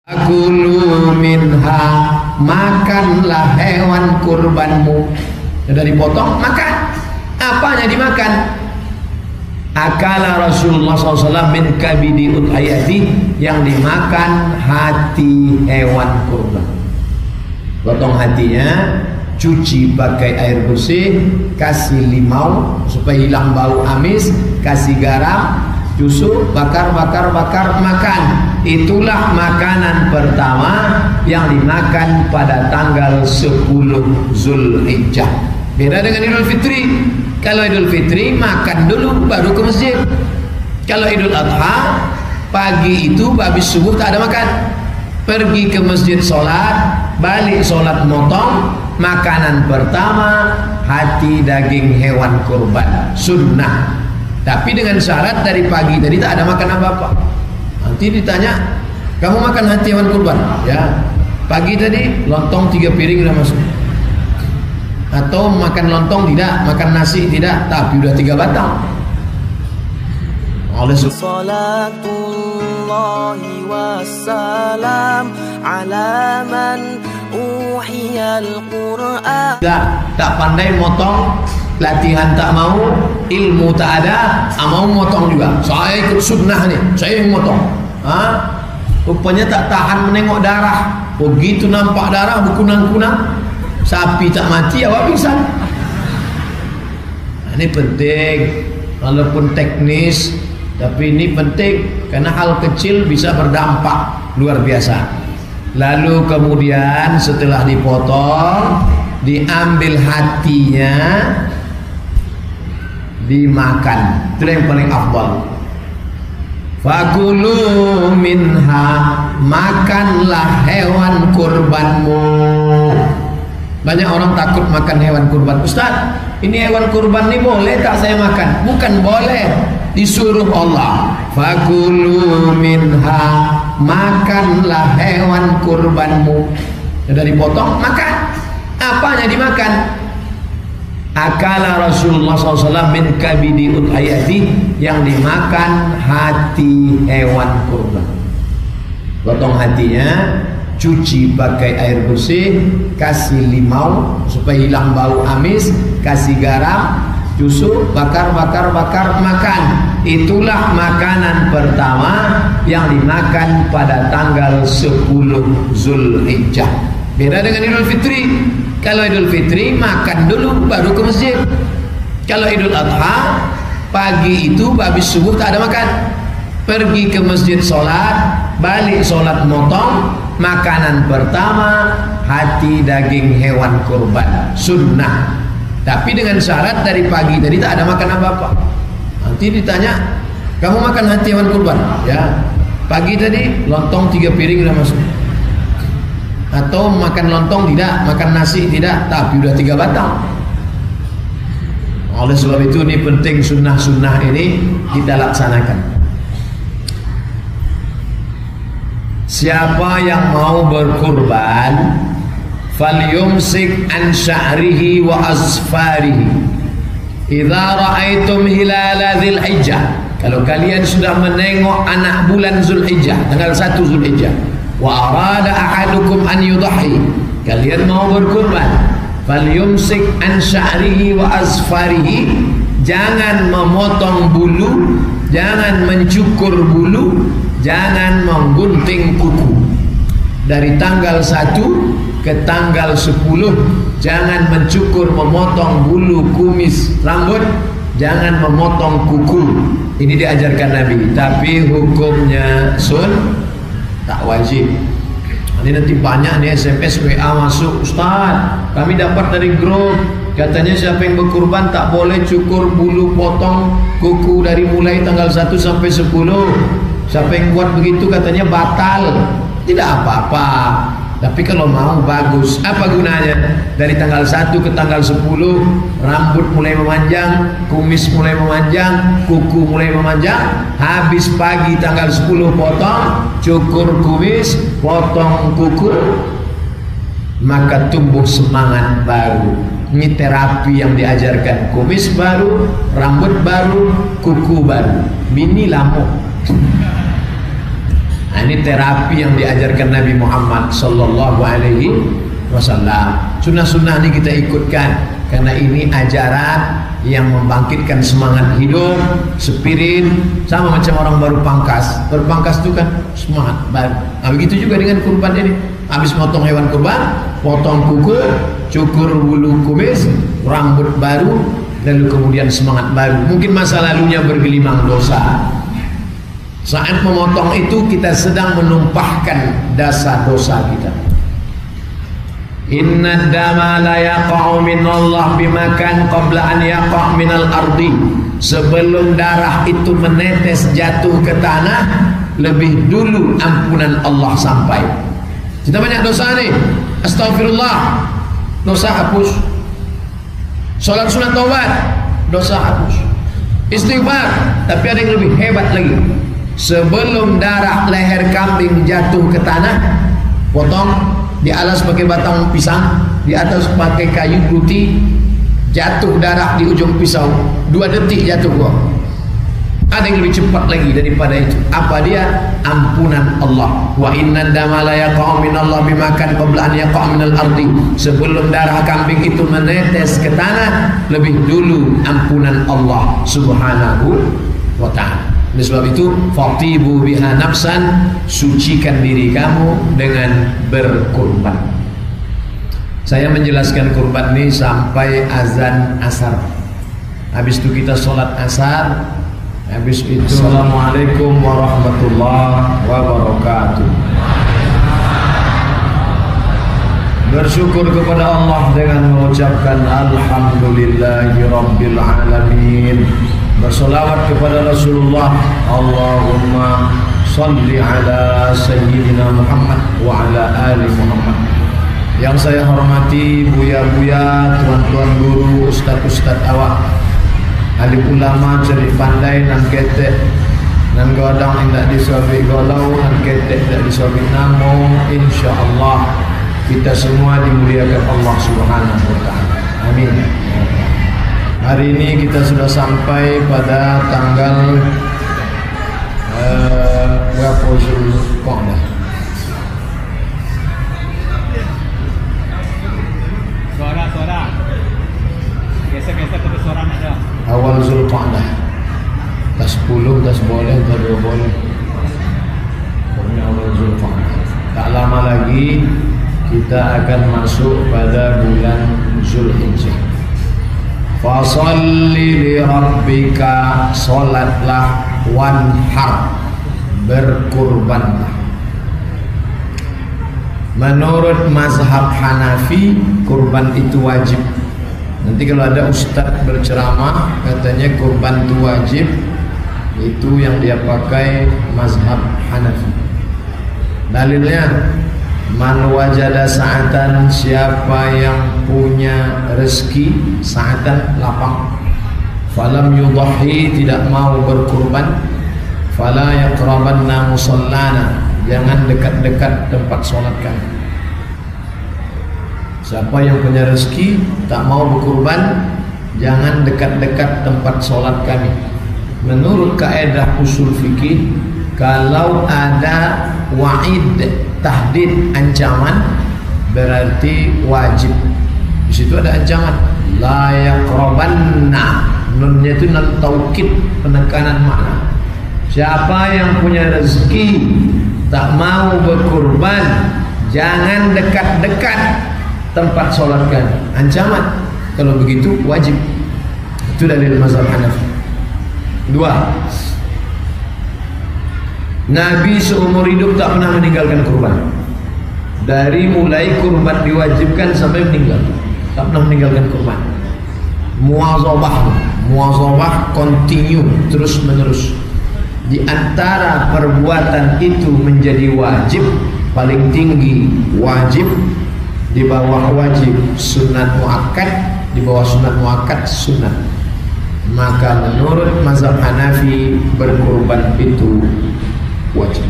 Kulu minha, makanlah hewan kurbanmu. Sudah dipotong, makan. Apanya dimakan? Akala Rasulullah SAW min kabidi udhayati, yang dimakan hati hewan kurban. Potong hatinya, cuci pakai air bersih, kasih limau supaya hilang bau amis, kasih garam, tusuk, bakar, makan. Itulah makanan pertama yang dimakan pada tanggal 10 Zulhijjah. Beda dengan Idul Fitri. Kalau Idul Fitri makan dulu baru ke masjid. Kalau Idul Adha pagi itu habis subuh tak ada makan. Pergi ke masjid sholat, balik sholat motong. Makanan pertama hati daging hewan kurban, sunnah. Tapi dengan syarat dari pagi tadi tak ada makan apa-apa. Nanti ditanya, kamu makan hati hewan kurban? Ya. Pagi tadi lontong 3 piring udah masuk. Atau makan lontong tidak, makan nasi tidak, tapi udah 3 batang. Oleh salatullahi wassalam ala man uhiyal Qur'an. Tak pandai motong, latihan tak mau, ilmu tak ada, mau motong juga. Saya ikut sunnah nih, saya yang motong. Rupanya tak tahan menengok darah. Begitu nampak darah berkunang-kunang, sapi tak mati, awak pingsan. Ini penting, walaupun teknis, tapi ini penting karena hal kecil bisa berdampak luar biasa. Lalu kemudian setelah dipotong, diambil hatinya, dimakan. Itu yang paling afdal. Fakulu minha, makanlah hewan kurbanmu. Banyak orang takut makan hewan kurban. Ustaz, ini hewan kurban ini boleh tak saya makan? Bukan boleh, disuruh Allah. Fakulu minha, makanlah hewan kurbanmu. Sudah dipotong, makan. Apanya dimakan? Akala Rasulullah SAW min kabidi udhayati, yang dimakan hati hewan kurban. Potong hatinya, cuci pakai air bersih, kasih limau supaya hilang bau amis, kasih garam, tusuk, bakar, makan. Itulah makanan pertama yang dimakan pada tanggal 10 Zulhijjah. Beda dengan Idul Fitri. Kalau Idul Fitri makan dulu baru ke masjid. Kalau Idul Adha pagi itu habis subuh tak ada makan. Pergi ke masjid sholat, balik sholat motong. Makanan pertama hati daging hewan kurban, sunnah. Tapi dengan syarat dari pagi tadi tak ada makan apa-apa. Nanti ditanya, kamu makan hati hewan kurban? Ya. Pagi tadi lontong 3 piring udah masuk. Atau makan lontong tidak, makan nasi tidak, tapi udah 3 batang. Oleh sebab itu ini penting, sunnah-sunnah ini kita laksanakan. Siapa yang mau berkurban, falyumsik an sya'rihi wa azfarihi idza ra'aitum hilala Dzulhijjah. Kalau kalian sudah menengok anak bulan Zulhijjah, tanggal 1 Zulhijjah, wa arada ahadukum an yudhi, kalian mau berkurban, falyumsik an sya'rihi wa azfarihi, jangan memotong bulu, jangan mencukur bulu, jangan menggunting kuku. Dari tanggal 1 ke tanggal 10 jangan mencukur, memotong bulu kumis rambut, jangan memotong kuku. Ini diajarkan Nabi, tapi hukumnya tak wajib. Ini nanti banyak nih SMS WA masuk, Ustaz, kami dapat dari grup, katanya siapa yang berkurban tak boleh cukur bulu, potong kuku dari mulai tanggal 1 sampai 10. Siapa yang buat begitu katanya batal. Tidak apa-apa, tapi kalau mau bagus. Apa gunanya? Dari tanggal 1 ke tanggal 10 rambut mulai memanjang, kumis mulai memanjang, kuku mulai memanjang. Habis pagi tanggal 10 potong, cukur kumis, potong kuku, maka tumbuh semangat baru. Ini terapi yang diajarkan. Kumis baru, rambut baru, kuku baru. Bini lamuk. Nah, ini terapi yang diajarkan Nabi Muhammad sallallahu alaihi wasallam. Sunnah-sunnah ini kita ikutkan karena ini ajaran yang membangkitkan semangat hidup, spirit, sama macam orang baru pangkas. Baru pangkas itu kan semangat baru. Nah, begitu juga dengan kurban ini. Habis motong hewan kurban, potong kuku, cukur bulu kumis, rambut baru, lalu kemudian semangat baru. Mungkin masa lalunya bergelimang dosa. Saat memotong itu kita sedang menumpahkan dasar dosa kita. Inna dama la yaqa'u minallah bimakan qabla an yaqa' minal ardi. Sebelum darah itu menetes jatuh ke tanah, lebih dulu ampunan Allah sampai. Kita banyak dosa nih. Astagfirullah, dosa hapus. Salat sunat taubat, dosa hapus. Istighfar, tapi ada yang lebih hebat lagi. Sebelum darah leher kambing jatuh ke tanah, potong, di alas pakai batang pisang, di atas pakai kayu putih, jatuh darah di ujung pisau, 2 detik jatuh kok. Ada yang lebih cepat lagi daripada itu. Apa dia? Ampunan Allah. Wa inna dama la yaqa'u minallah bimakan qabla an yaqa' minal ardi. Sebelum darah kambing itu menetes ke tanah, lebih dulu ampunan Allah subhanahu wa ta'ala. Oleh sebab itu, fatibu biha nafsan, sucikan diri kamu dengan berkurban. Saya menjelaskan kurban ini sampai azan asar. Habis itu kita sholat asar. Habis itu Assalamualaikum warahmatullahi wabarakatuh. Bersyukur kepada Allah dengan mengucapkan Alhamdulillahi Rabbil Alamin. Bersolawat kepada Rasulullah. Allahumma salli ala Sayyidina Muhammad wa ala ali Muhammad. Yang saya hormati buya-buya, tuan-tuan guru, ustaz-ustaz awak, alim ulama cerdik pandai nan ketek nan godang indak disobik golau, nan ketek indak disobik namo. InsyaAllah kita semua dimuliakan Allah subhanahu wa ta'ala. Amin. Hari ini kita sudah sampai pada tanggal berapa Zulqa'dah? Suara. Biasa terus suara ada. Awal Zulqa'dah. Tas 10, tas boleh, tas 2 boleh. Pokoknya awal Zulqa'dah. Tak lama lagi kita akan masuk pada bulan Zulhijjah. Fasalli li rabbika, salatlah, wanhar, berkurbanlah. Menurut mazhab Hanafi, kurban itu wajib. Nanti kalau ada ustaz berceramah katanya kurban itu wajib, itu yang dia pakai mazhab Hanafi. Dalilnya, man wajada sa'atan, siapa yang punya rezeki, sa'atan lapang, falam yudhahi, tidak mau berkurban, fala yaqrabanna musallana, jangan dekat-dekat tempat solat kami. Siapa yang punya rezeki tak mau berkurban, jangan dekat-dekat tempat solat kami. Menurut kaedah usul fikih, kalau ada wa'id, tahdid, ancaman, berarti wajib. Di situ ada ancaman. La yaqrabanna, nunnya itu nun taukid, penekanan makna. Siapa yang punya rezeki tak mau berkurban, jangan dekat-dekat tempat sholat kami. Ancaman. Kalau begitu wajib. Itu dalil mazhab Hanafi. 2. Nabi seumur hidup tak pernah meninggalkan kurban. Dari mulai kurban diwajibkan sampai meninggal, tak pernah meninggalkan kurban. Muwazabah continue, terus menerus. Di antara perbuatan itu menjadi wajib, paling tinggi wajib, di bawah wajib sunat muakkad, di bawah sunat muakkad sunat. Maka menurut mazhab Hanafi, berkurban itu wajib.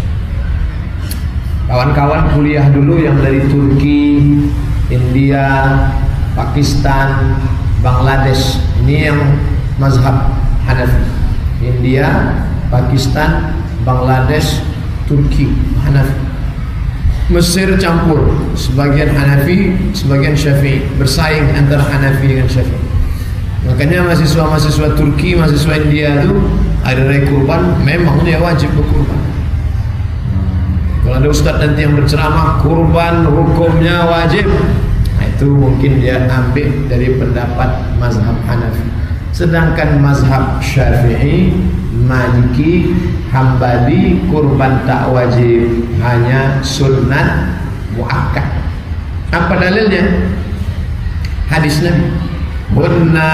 Kawan-kawan kuliah dulu yang dari Turki, India, Pakistan, Bangladesh, ini yang mazhab Hanafi. India, Pakistan, Bangladesh, Turki, Hanafi. Mesir campur, sebagian Hanafi, sebagian Syafi'i, bersaing antara Hanafi dengan Syafi'i. Makanya mahasiswa-mahasiswa Turki, mahasiswa India itu hari raya kurban memang dia wajib berkurban. Kalau ada ustaz nanti yang berceramah kurban hukumnya wajib, nah, itu mungkin dia ambil dari pendapat mazhab Hanafi. Sedangkan mazhab Syafi'i, Maliki, Hambali kurban tak wajib, hanya sunnat muakkad. Apa dalilnya? Hadis Nabi, hunna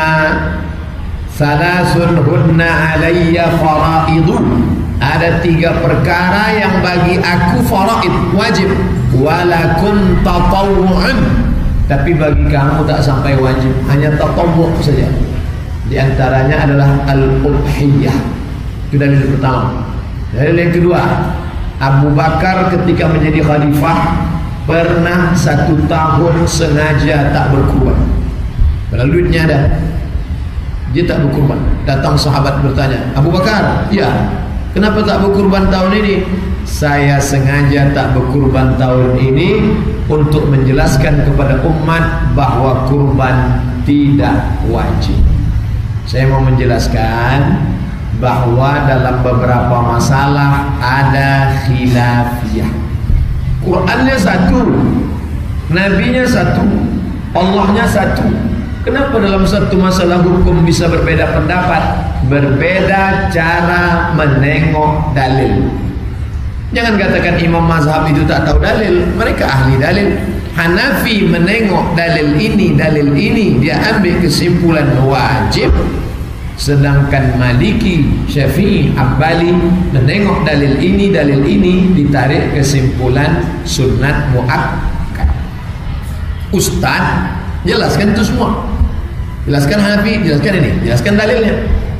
salasun hunna alayya faraidu. Ada 3 perkara yang bagi aku faraid, wajib. Walakum tatawwu'un, tapi bagi kamu tak sampai wajib, hanya tatawwu' saja. Di antaranya adalah al-udhiyah. Itu dalil pertama. Dalil yang kedua, Abu Bakar ketika menjadi khalifah pernah 1 tahun sengaja tak berkurban. Padahal duitnya ada, dia tak berkurban. Datang sahabat bertanya, Abu Bakar, ya, kenapa tak berkurban tahun ini? Saya sengaja tak berkurban tahun ini untuk menjelaskan kepada umat bahwa kurban tidak wajib. Saya mau menjelaskan bahwa dalam beberapa masalah ada khilafiyah. Qurannya satu, Nabinya satu, Allahnya satu. Kenapa dalam satu masalah hukum bisa berbeda pendapat, berbeda cara menengok dalil? Jangan katakan imam mazhab itu tak tahu dalil, mereka ahli dalil. Hanafi menengok dalil ini, dia ambil kesimpulan wajib. Sedangkan Maliki, Syafi'i, Hambali menengok dalil ini, ditarik kesimpulan sunnat muakkad. Ustaz jelaskan itu semua, jelaskan Hanafi, jelaskan ini, jelaskan dalilnya.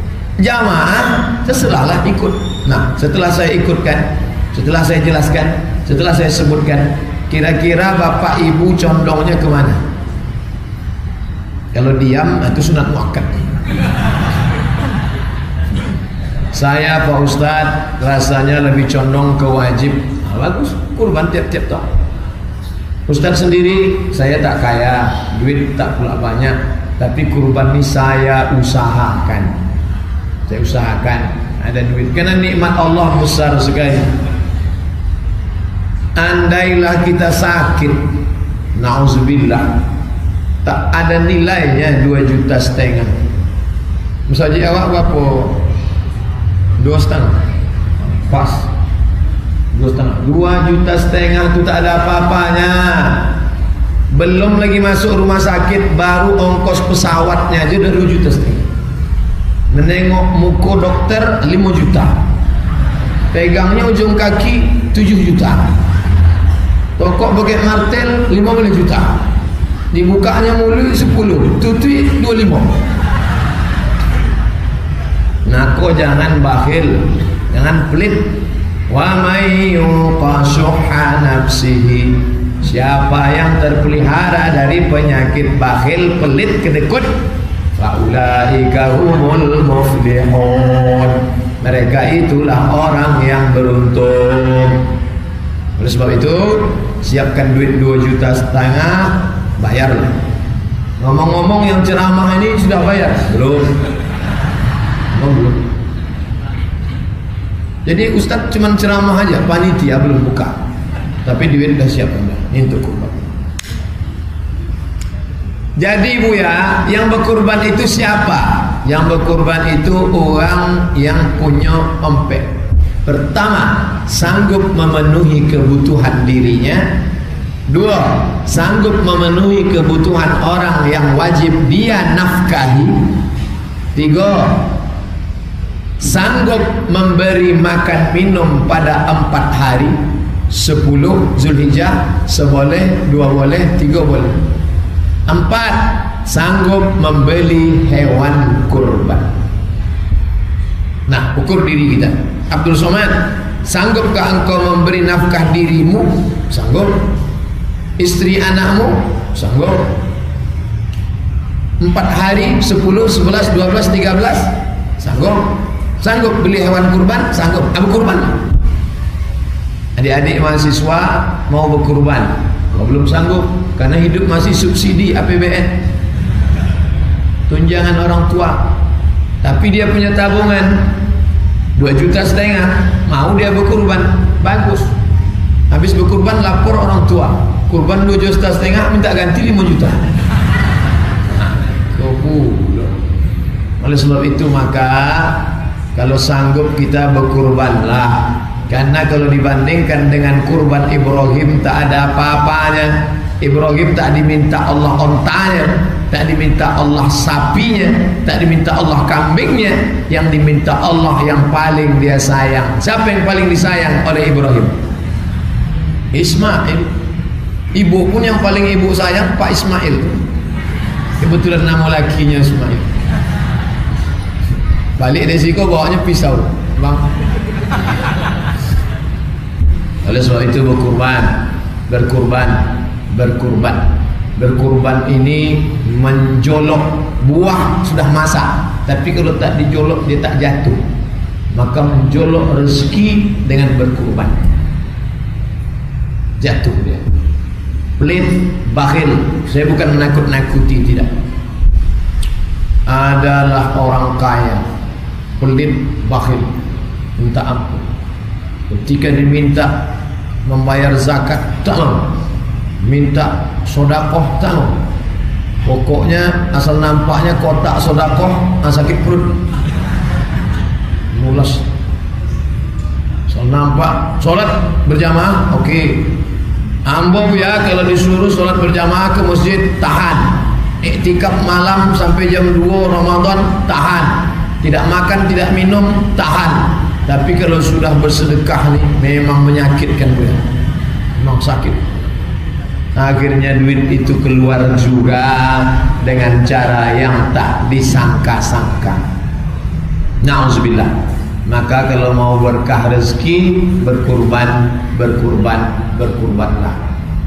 Jamaah terserahlah ikut. Nah, setelah saya ikutkan, setelah saya jelaskan, setelah saya sebutkan, kira-kira bapak ibu condongnya kemana? Kalau diam, itu sunat muakkad. Saya Pak Ustadz rasanya lebih condong ke wajib. Nah, bagus, kurban tiap-tiap tahun. Ustadz sendiri, saya tak kaya, duit tak pula banyak, tapi kurban ini saya usahakan. Saya usahakan ada duit, karena nikmat Allah besar sekali. Andailah kita sakit, na'udzubillah, tak ada nilainya 2,5 juta. Misalnya awak berapa? 2,5 pas 2,5 2,5 juta itu tak ada apa-apanya. Belum lagi masuk rumah sakit, baru ongkos pesawatnya aja udah 2,5 juta. Menengok muka dokter 5 juta, pegangnya ujung kaki 7 juta, tokok pakai martel 15 juta, dibukanya mulut 10, tutui 25. Nako jangan bakhil, jangan pelit. Wa may yuqashuha nafsihi, siapa yang terpelihara dari penyakit bakhil, pelit, kedekut, faulaika humul muflihun, mereka itulah orang yang beruntung. Oleh sebab itu, siapkan duit 2,5 juta, bayarlah. Ngomong-ngomong yang ceramah ini sudah bayar? Belum. Belum. Jadi ustaz cuma ceramah aja, panitia belum buka, tapi duit dah siap anda untuk kurban. Jadi Bu ya, yang berkurban itu siapa? Yang berkurban itu orang yang punya ompek. Pertama, sanggup memenuhi kebutuhan dirinya. 2, sanggup memenuhi kebutuhan orang yang wajib dia nafkahi. 3, sanggup memberi makan minum pada 4 hari, 10 Zulhijjah, seboleh, 2 boleh, 3 boleh. 4, sanggup membeli hewan kurban. Nah, ukur diri kita. Abdul Somad, sanggupkah engkau memberi nafkah dirimu? Sanggup. Istri anakmu? Sanggup. 4 hari, 10, 11, 12, 13? Sanggup. Sanggup beli hewan kurban? Sanggup. Abu kurban. Adik-adik mahasiswa mau berkurban, belum sanggup karena hidup masih subsidi APBN, tunjangan orang tua, tapi dia punya tabungan 2,5 juta, mau dia berkurban, bagus. Habis berkurban lapor orang tua, kurban 2,5 juta, minta ganti 5 juta. Oleh sebab itu maka kalau sanggup kita berkurbanlah. Karena kalau dibandingkan dengan kurban Ibrahim tak ada apa-apanya. Ibrahim tak diminta Allah ontanya, tak diminta Allah sapinya, tak diminta Allah kambingnya, yang diminta Allah yang paling dia sayang. Siapa yang paling disayang oleh Ibrahim? Ismail. Ibu pun yang paling ibu sayang Pak Ismail. Kebetulan nama lakinya Ismail. Balik dari situ bawanya pisau, bang. Oleh sebab itu berkurban ini menjolok buah sudah masak, tapi kalau tak dijolok dia tak jatuh. Maka menjolok rezeki dengan berkurban, jatuh dia. Pelit, bakhil, saya bukan menakut-nakuti, tidak. Adalah orang kaya, pelit, bakhil, minta ampun. Ketika diminta membayar zakat, tak mau. Minta sodakoh, tak mau. Pokoknya asal nampaknya kotak sodakoh, sakit perut, mulas. Asal nampak sholat berjamaah, oke. Ambo ya kalau disuruh sholat berjamaah ke masjid, tahan. Iktikaf malam sampai jam 2 Ramadan, tahan. Tidak makan, tidak minum, tahan. Tapi kalau sudah bersedekah nih, memang menyakitkan gue, memang sakit. Akhirnya duit itu keluar juga dengan cara yang tak disangka-sangka. Na'udzubillah. Maka kalau mau berkah rezeki, berkurbanlah.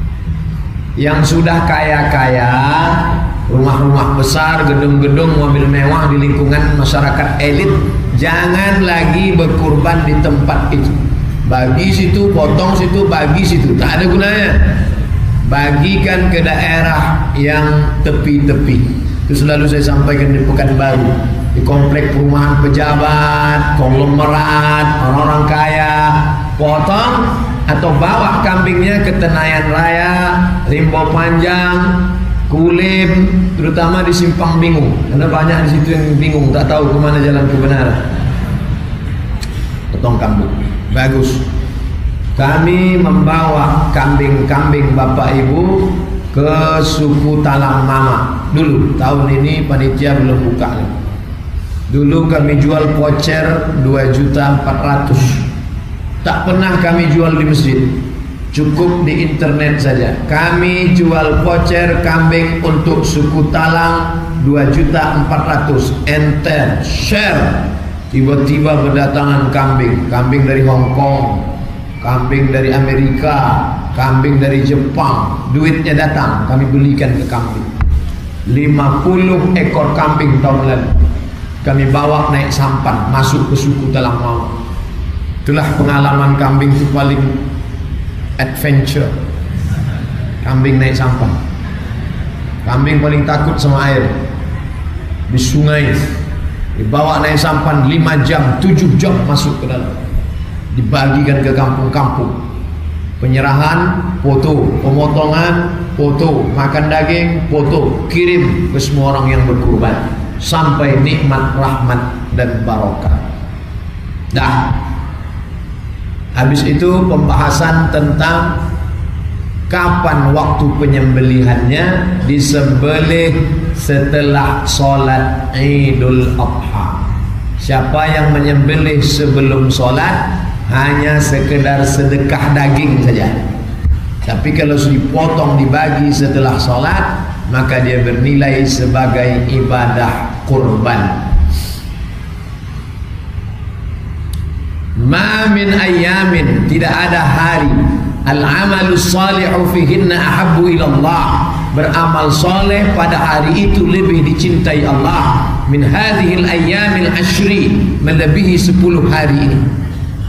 Yang sudah kaya-kaya, rumah-rumah besar, gedung-gedung, mobil mewah di lingkungan masyarakat elit, jangan lagi berkurban di tempat itu. Bagi situ, potong situ, bagi situ, tak ada gunanya. Bagikan ke daerah yang tepi-tepi. Itu selalu saya sampaikan di Pekanbaru, di komplek perumahan pejabat, konglomerat, orang-orang kaya, potong atau bawa kambingnya ke Tenayan Raya, Rimbo Panjang, Kulim, terutama di Simpang Bingung, karena banyak di situ yang bingung, tak tahu kemana jalan kebenaran. Potong kambing, bagus. Kami membawa kambing-kambing Bapak Ibu ke suku Talang Mama. Dulu, tahun ini panitia belum buka. Dulu kami jual pocer 2.400.000. Tak pernah kami jual di masjid, cukup di internet saja. Kami jual pocer kambing untuk suku Talang 2.400.000. Enter, share. Tiba-tiba berdatangan kambing dari Hong Kong, kambing dari Amerika, kambing dari Jepang. Duitnya datang, kami belikan ke kambing. 50 ekor kambing tahun lalu kami bawa naik sampan masuk ke suku Talang Mama. Itulah pengalaman kambing itu paling adventure. Kambing naik sampan. Kambing paling takut sama air. Di sungai dibawa naik sampan 5 jam, 7 jam masuk ke dalam. Dibagikan ke kampung-kampung. Penyerahan, foto. Pemotongan, foto. Makan daging, foto. Kirim ke semua orang yang berkurban, sampai nikmat, rahmat dan barokah. Dah. Habis itu pembahasan tentang kapan waktu penyembelihannya. Disembelih setelah solat Idul Adha. Siapa yang menyembelih sebelum solat hanya sekedar sedekah daging saja. Tapi kalau dipotong dibagi setelah solat, maka dia bernilai sebagai ibadah kurban. Ma min ayamin, tidak ada hari, al-amalus salihu fihinna ahabbu ilallah, beramal soleh pada hari itu lebih dicintai Allah, min hadhil ayyamil ashri, melebihi 10 hari ini.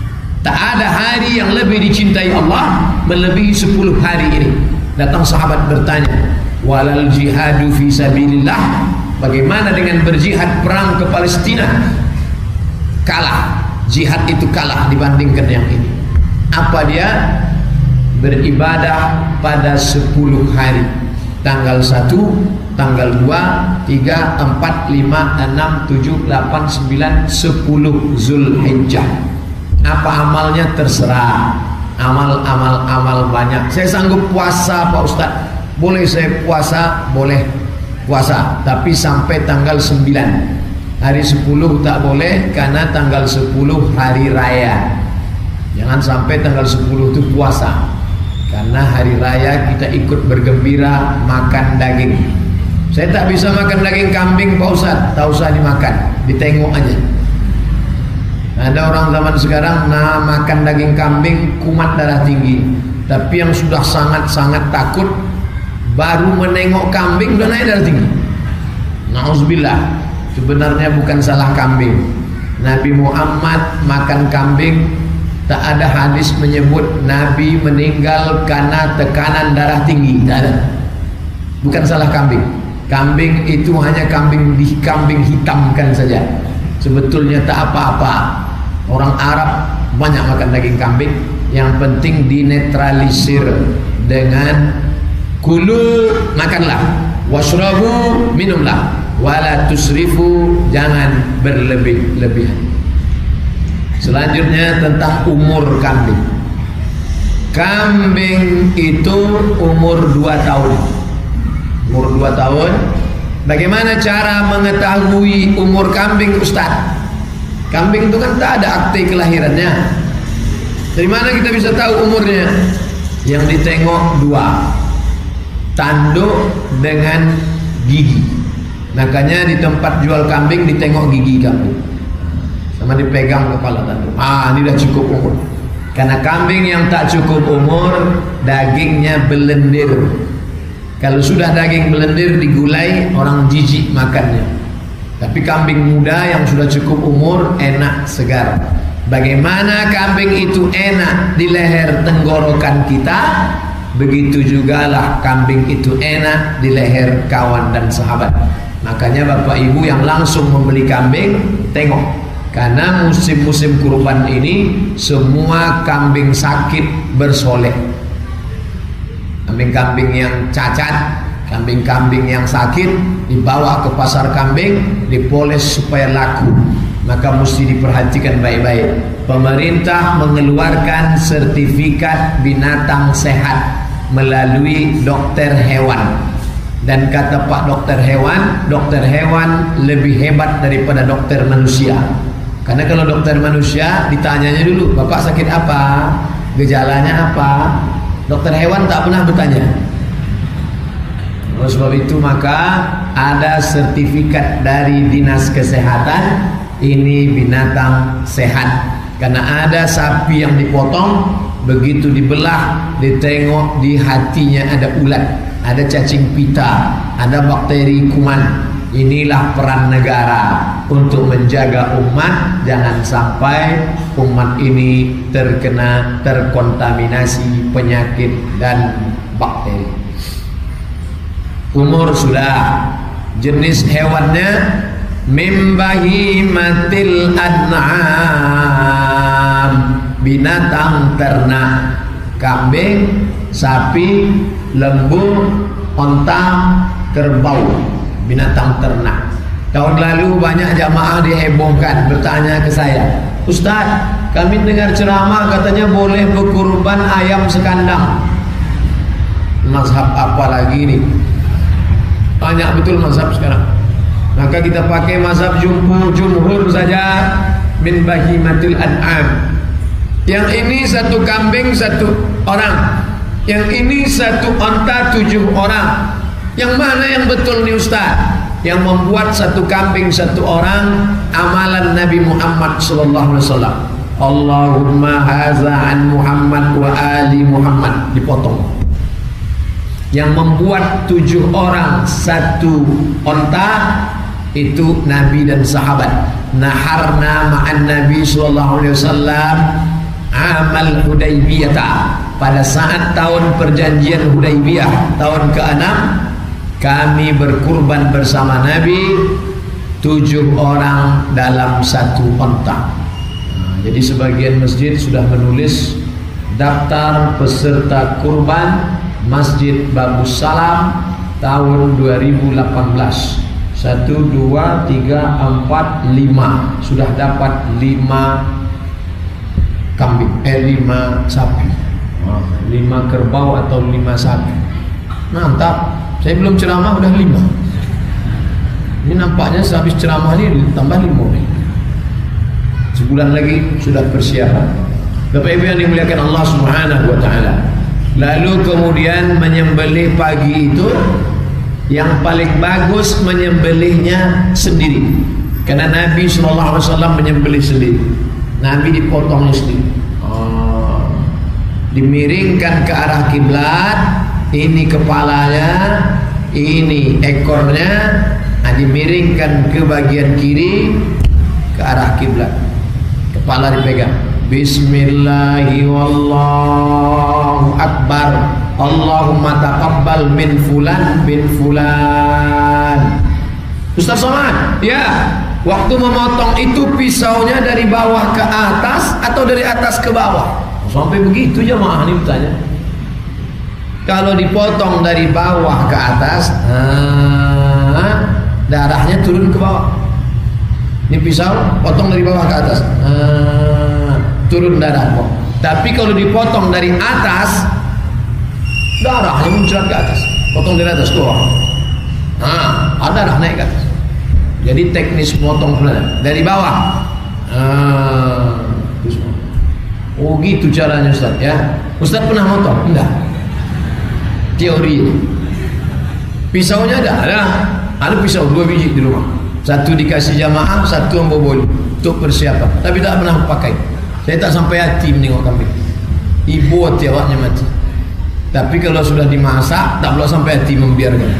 Tak ada hari yang lebih dicintai Allah melebihi 10 hari ini. Datang sahabat bertanya, walal jihadu fi sabilillah, bagaimana dengan berjihad perang ke Palestina? Kalah, jihad itu kalah dibandingkan yang ini. Apa dia? Beribadah pada 10 hari. Tanggal 1, tanggal 2, 3, 4, 5, 6, 7, 8, 9, 10 Zulhijjah. Apa amalnya terserah. Amal banyak. Saya sanggup puasa Pak Ustaz. Boleh saya puasa, boleh puasa, tapi sampai tanggal 9. Hari 10 tak boleh, karena tanggal 10 hari raya. Jangan sampai tanggal 10 itu puasa, karena hari raya kita ikut bergembira makan daging. Saya tak bisa makan daging kambing Pak Ustaz, tak usah dimakan, ditengok aja. Ada orang zaman sekarang makan daging kambing kumat darah tinggi, tapi yang sudah sangat-sangat takut baru menengok kambing udah naik darah tinggi. Nauzubillah. Sebenarnya bukan salah kambing. Nabi Muhammad makan kambing, tak ada hadis menyebut Nabi meninggal karena tekanan darah tinggi. Tak ada. Bukan salah kambing. Kambing itu hanya kambing hitamkan saja. Sebetulnya tak apa-apa. Orang Arab banyak makan daging kambing. Yang penting dinetralisir dengan kulu, makanlah, washrabu, minumlah, wala tusrifu, jangan berlebih-lebihan. Selanjutnya tentang umur kambing. Kambing itu umur 2 tahun. Umur 2 tahun. Bagaimana cara mengetahui umur kambing, Ustaz? Kambing itu kan tak ada akte kelahirannya. Dari mana kita bisa tahu umurnya? Yang ditengok 2, tanduk dengan gigi. Makanya di tempat jual kambing ditengok gigi kambing, sama dipegang kepala tanduk. Ini dah cukup umur. Karena kambing yang tak cukup umur, dagingnya belendir. Kalau sudah daging belendir digulai, orang jijik makannya. Tapi kambing muda yang sudah cukup umur enak, segar. Bagaimana kambing itu enak di leher tenggorokan kita, begitu jugalah kambing itu enak di leher kawan dan sahabat. Makanya Bapak Ibu yang langsung membeli kambing, tengok. Karena musim-musim kurban ini semua kambing sakit bersolek. Kambing-kambing yang cacat, kambing-kambing yang sakit dibawa ke pasar kambing, dipoles supaya laku. Maka mesti diperhatikan baik-baik. Pemerintah mengeluarkan sertifikat binatang sehat melalui dokter hewan. Dan kata Pak dokter hewan lebih hebat daripada dokter manusia. Karena kalau dokter manusia ditanyanya dulu, Bapak sakit apa? Gejalanya apa? Dokter hewan tak pernah bertanya. Oleh sebab itu maka ada sertifikat dari Dinas Kesehatan, ini binatang sehat. Karena ada sapi yang dipotong, begitu dibelah, ditengok di hatinya ada ulat, ada cacing pita, ada bakteri kuman. Inilah peran negara untuk menjaga umat, jangan sampai umat ini terkontaminasi penyakit dan bakteri. Umur sudah, jenis hewannya mimbahimatil an'am, binatang ternak, kambing, sapi, lembu, onta, kerbau, binatang ternak. Tahun lalu banyak jamaah dihebohkan, bertanya ke saya, Ustaz, kami dengar ceramah katanya boleh berkurban ayam sekandang. Mazhab apa lagi ini? Banyak betul mazhab sekarang. Maka kita pakai mazhab jumhur saja, min bahimatil an'am. Yang ini 1 kambing 1 orang, yang ini 1 onta 7 orang. Yang mana yang betul nih Ustaz? Yang membuat 1 kambing 1 orang amalan Nabi Muhammad sallallahu alaihi wasallam. Allahumma haza an Muhammad wa ali Muhammad, dipotong. Yang membuat 7 orang 1 onta itu Nabi dan sahabat. Naharna ma'an Nabi sallallahu alaihi wasallam amal Hudaybiyah, pada saat tahun perjanjian Hudaybiyah tahun ke-6, kami berkurban bersama Nabi 7 orang dalam satu onta. Jadi sebagian masjid sudah menulis daftar peserta kurban Masjid Babus Salam tahun 2018. 1, 2, 3, 4, 5 sudah dapat 5 kambing, 5 sapi, 5 kerbau atau 5 sapi. Mantap. Saya belum ceramah udah 5. Ini nampaknya sehabis ceramah ini tambah 5 nih. Sebulan lagi sudah persiapan. Bapak Ibu yang dimuliakan Allah Subhanahu wa taala. Lalu kemudian menyembelih pagi itu yang paling bagus menyembelihnya sendiri. Karena Nabi SAW menyembelih sendiri. Nabi dipotongnya sendiri. Dimiringkan ke arah kiblat, ini kepalanya, ini ekornya, dimiringkan ke bagian kiri ke arah kiblat. Kepala dipegang. Bismillahi wallahu akbar. Allahumma taqabbal min fulan bin fulan. Ustaz Somad, ya, waktu memotong itu pisaunya dari bawah ke atas atau dari atas ke bawah? Sampai begitu jamaah ini bertanya. Kalau dipotong dari bawah ke atas, darahnya turun ke bawah. Ini pisau potong dari bawah ke atas, turun darah. Tapi kalau dipotong dari atas, darahnya muncrat ke atas. Potong dari atas ke bawah, darah naik ke atas. Jadi teknis potong dari bawah. Oh gitu caranya Ustaz ya. Ustaz pernah motong? Enggak. Teori. Pisaunya ada. Ada pisau 2 biji di rumah. 1 dikasih jamaah, 1 membobol untuk persiapan. Tapi tak pernah pakai. Saya tak sampai hati menengok kambing. Ibu tiawaknya mati. Tapi kalau sudah dimasak, tak perlu sampai hati membiarkan.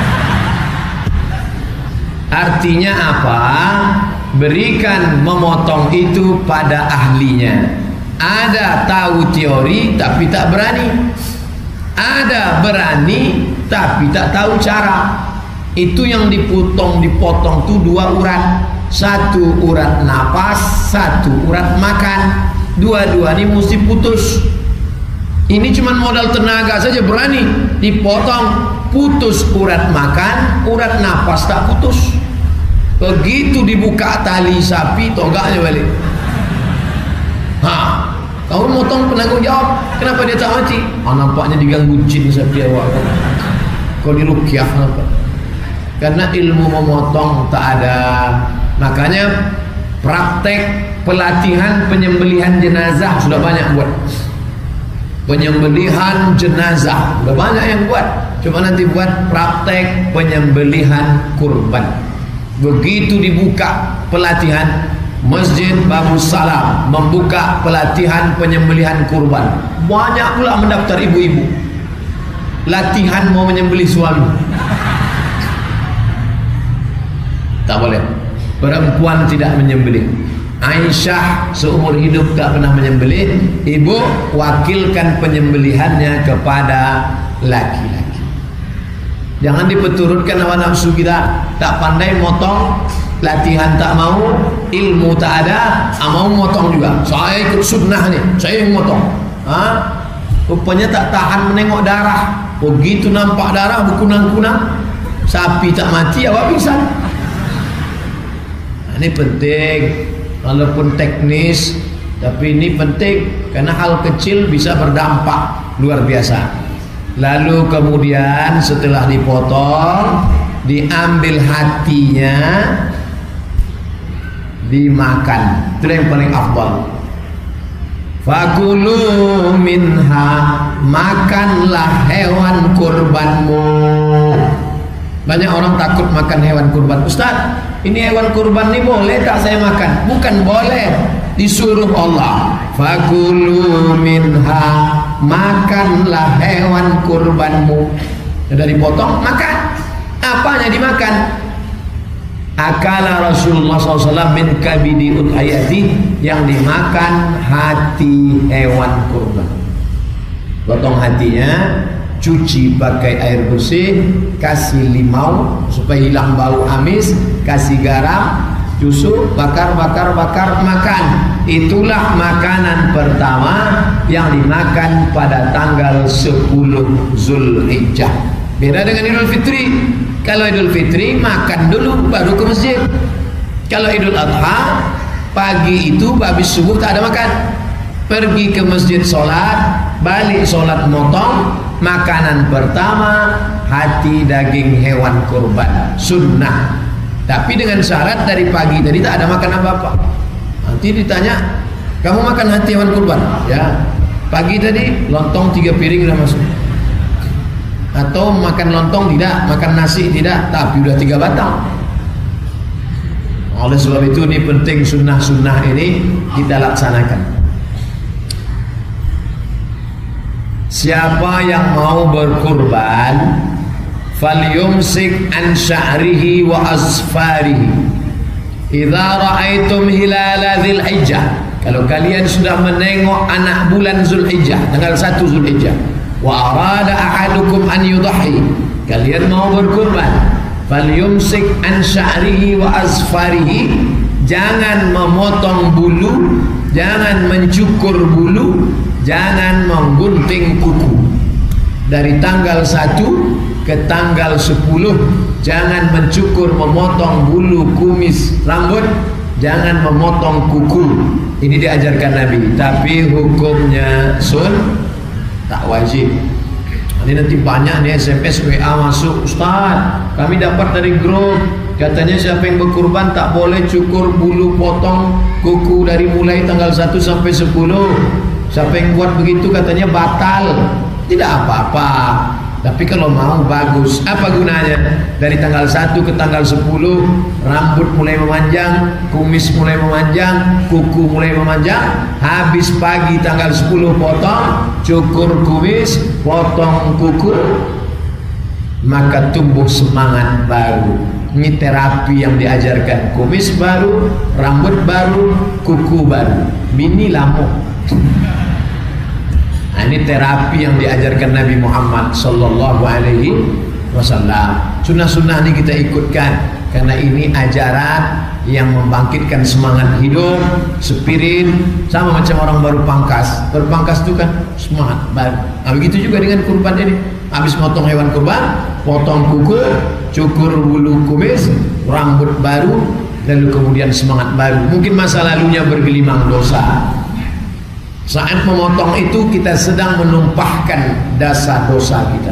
Artinya apa? Berikan memotong itu pada ahlinya. Ada tahu teori tapi tak berani. Ada berani tapi tak tahu cara. Itu yang dipotong tuh 2 urat. 1 urat napas, 1 urat makan. Dua-dua ini mesti putus. Ini cuma modal tenaga saja berani dipotong. Putus urat makan, urat napas tak putus. Begitu dibuka tali sapi, togaknya balik. Kamu motong penanggung jawab. Kenapa dia tak mati? Nampaknya diganggu jin sapi awak. Kau dirukyah kenapa? Karena ilmu memotong tak ada. Makanya praktek pelatihan penyembelihan jenazah sudah banyak buat. Penyembelihan jenazah sudah banyak yang buat. Coba nanti buat praktek penyembelihan kurban. Begitu dibuka pelatihan, Masjid Babus Salam membuka pelatihan penyembelihan kurban. Banyak pula mendaftar ibu-ibu. Latihan mau menyembelih suami. Tak boleh. Perempuan tidak menyembelih. Aisyah seumur hidup tak pernah menyembelih. Ibu wakilkan penyembelihannya kepada laki-laki. Jangan diperturutkan hawa nafsu kita. Tak pandai motong, latihan tak mau, ilmu tak ada, mau motong juga. Saya ikut sunnah nih, saya yang motong. Rupanya tak tahan menengok darah. Begitu nampak darah berkunang-kunang, sapi tak mati, awak pingsan. Ini penting, walaupun teknis, tapi ini penting karena hal kecil bisa berdampak luar biasa. Lalu kemudian setelah dipotong, diambil hatinya, dimakan. Itu yang paling afdal. Fakulu minha, makanlah hewan kurbanmu. Banyak orang takut makan hewan kurban. Ustaz, ini hewan kurban ini boleh tak saya makan? Bukan boleh, disuruh Allah. Fakulu minha, makanlah hewan kurbanmu. Sudah dipotong, makan. Apanya dimakan? akala Rasulullah SAW min kabidi udhayati, yang dimakan hati hewan kurban. Potong hatinya, cuci pakai air bersih, kasih limau supaya hilang bau amis, kasih garam, tusuk, bakar, makan. Itulah makanan pertama yang dimakan pada tanggal 10 Zulhijjah. Beda dengan Idul Fitri. Kalau Idul Fitri makan dulu baru ke masjid. Kalau Idul Adha pagi itu habis subuh tak ada makan. Pergi ke masjid sholat, balik sholat motong. Makanan pertama hati daging hewan kurban, sunnah. Tapi dengan syarat dari pagi tadi tak ada makan apa-apa. Nanti ditanya, kamu makan hati hewan kurban? Ya. Pagi tadi lontong 3 piring sudah masuk. Atau makan lontong tidak, makan nasi tidak, tapi udah 3 batang. Oleh sebab itu ini penting, sunnah-sunnah ini kita laksanakan. Siapa yang mau berkurban, falyumsik an sya'rihi wa azfarihi idza ra'aitum hilala Dzulhijjah. Kalau kalian sudah menengok anak bulan Zulhijjah, tanggal 1 Zulhijjah, wa arada ahadukum an yudhi, kalian mau berkurban, falyumsik an sya'rihi wa azfarihi, jangan memotong bulu, jangan mencukur bulu, jangan menggunting kuku. Dari tanggal 1 ke tanggal 10 jangan mencukur, memotong bulu kumis rambut, jangan memotong kuku. Ini diajarkan Nabi, tapi hukumnya tak wajib. Ini nanti banyak nih SMS WA masuk, Ustaz, kami dapat dari grup, katanya siapa yang berkurban tak boleh cukur bulu, potong kuku dari mulai tanggal 1 sampai 10. Siapa yang buat begitu katanya batal. Tidak apa-apa, tapi kalau mau bagus. Apa gunanya? Dari tanggal 1 ke tanggal 10 rambut mulai memanjang, kumis mulai memanjang, kuku mulai memanjang. Habis pagi tanggal 10 potong, cukur kumis, potong kuku, maka tumbuh semangat baru. Ini terapi yang diajarkan. Kumis baru, rambut baru, kuku baru, bini lamuk. Nah, ini terapi yang diajarkan Nabi Muhammad sallallahu alaihi wasallam. Sunnah-sunnah ini kita ikutkan karena ini ajaran yang membangkitkan semangat hidup, spirit, sama macam orang baru pangkas. Baru pangkas itu kan semangat baru. Nah, begitu juga dengan kurban ini. Habis potong hewan kurban, potong kuku, cukur bulu kumis, rambut baru, lalu kemudian semangat baru. Mungkin masa lalunya bergelimang dosa. Saat memotong itu kita sedang menumpahkan dosa kita.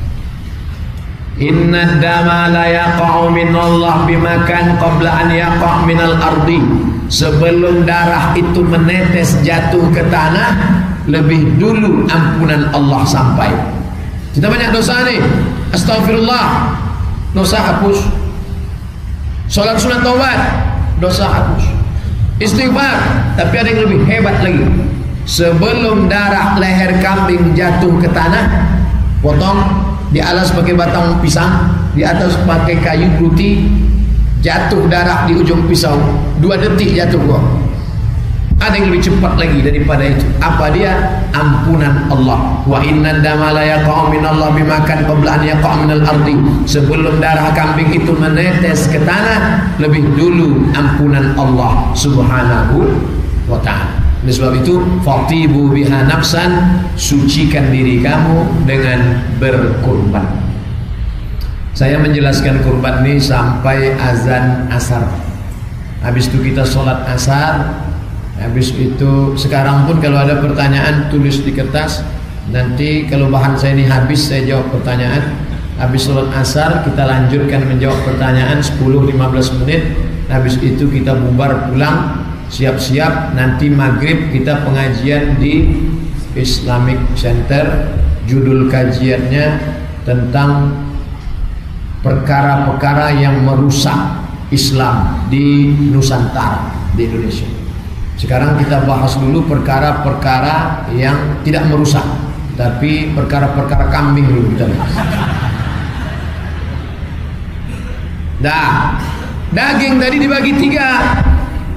Inna dama la yaqa'u minallah bimakan qabla an yaqa' minal ardi. Sebelum darah itu menetes jatuh ke tanah, lebih dulu ampunan Allah sampai. Kita banyak dosa nih. Astagfirullah, dosa hapus. Salat sunat taubat, dosa hapus. Istighfar, tapi ada yang lebih hebat lagi. Sebelum darah leher kambing jatuh ke tanah, potong, di alas pakai batang pisang, di atas pakai kayu putih, jatuh darah di ujung pisau, 2 detik jatuh kok. Ada yang lebih cepat lagi daripada itu. Apa dia? Ampunan Allah. Wa inna dama la yaqa'u minallah bimakan qabla an yaqa' minal ardi. Sebelum darah kambing itu menetes ke tanah, lebih dulu ampunan Allah subhanahu wa ta'ala. Oleh sebab itu, fatibu biha nafsan, sucikan diri kamu dengan berkurban. Saya menjelaskan kurban ini sampai azan asar. Habis itu kita sholat asar. Habis itu sekarang pun kalau ada pertanyaan tulis di kertas. Nanti kalau bahan saya ini habis, saya jawab pertanyaan. Habis sholat asar kita lanjutkan menjawab pertanyaan 10-15 menit. Habis itu kita bubar pulang. Siap-siap, nanti maghrib kita pengajian di Islamic Center. Judul kajiannya tentang perkara-perkara yang merusak Islam di Nusantara, di Indonesia. Sekarang kita bahas dulu perkara-perkara yang tidak merusak, tapi perkara-perkara kambing dulu kita bahas. Dah, Daging tadi dibagi 3.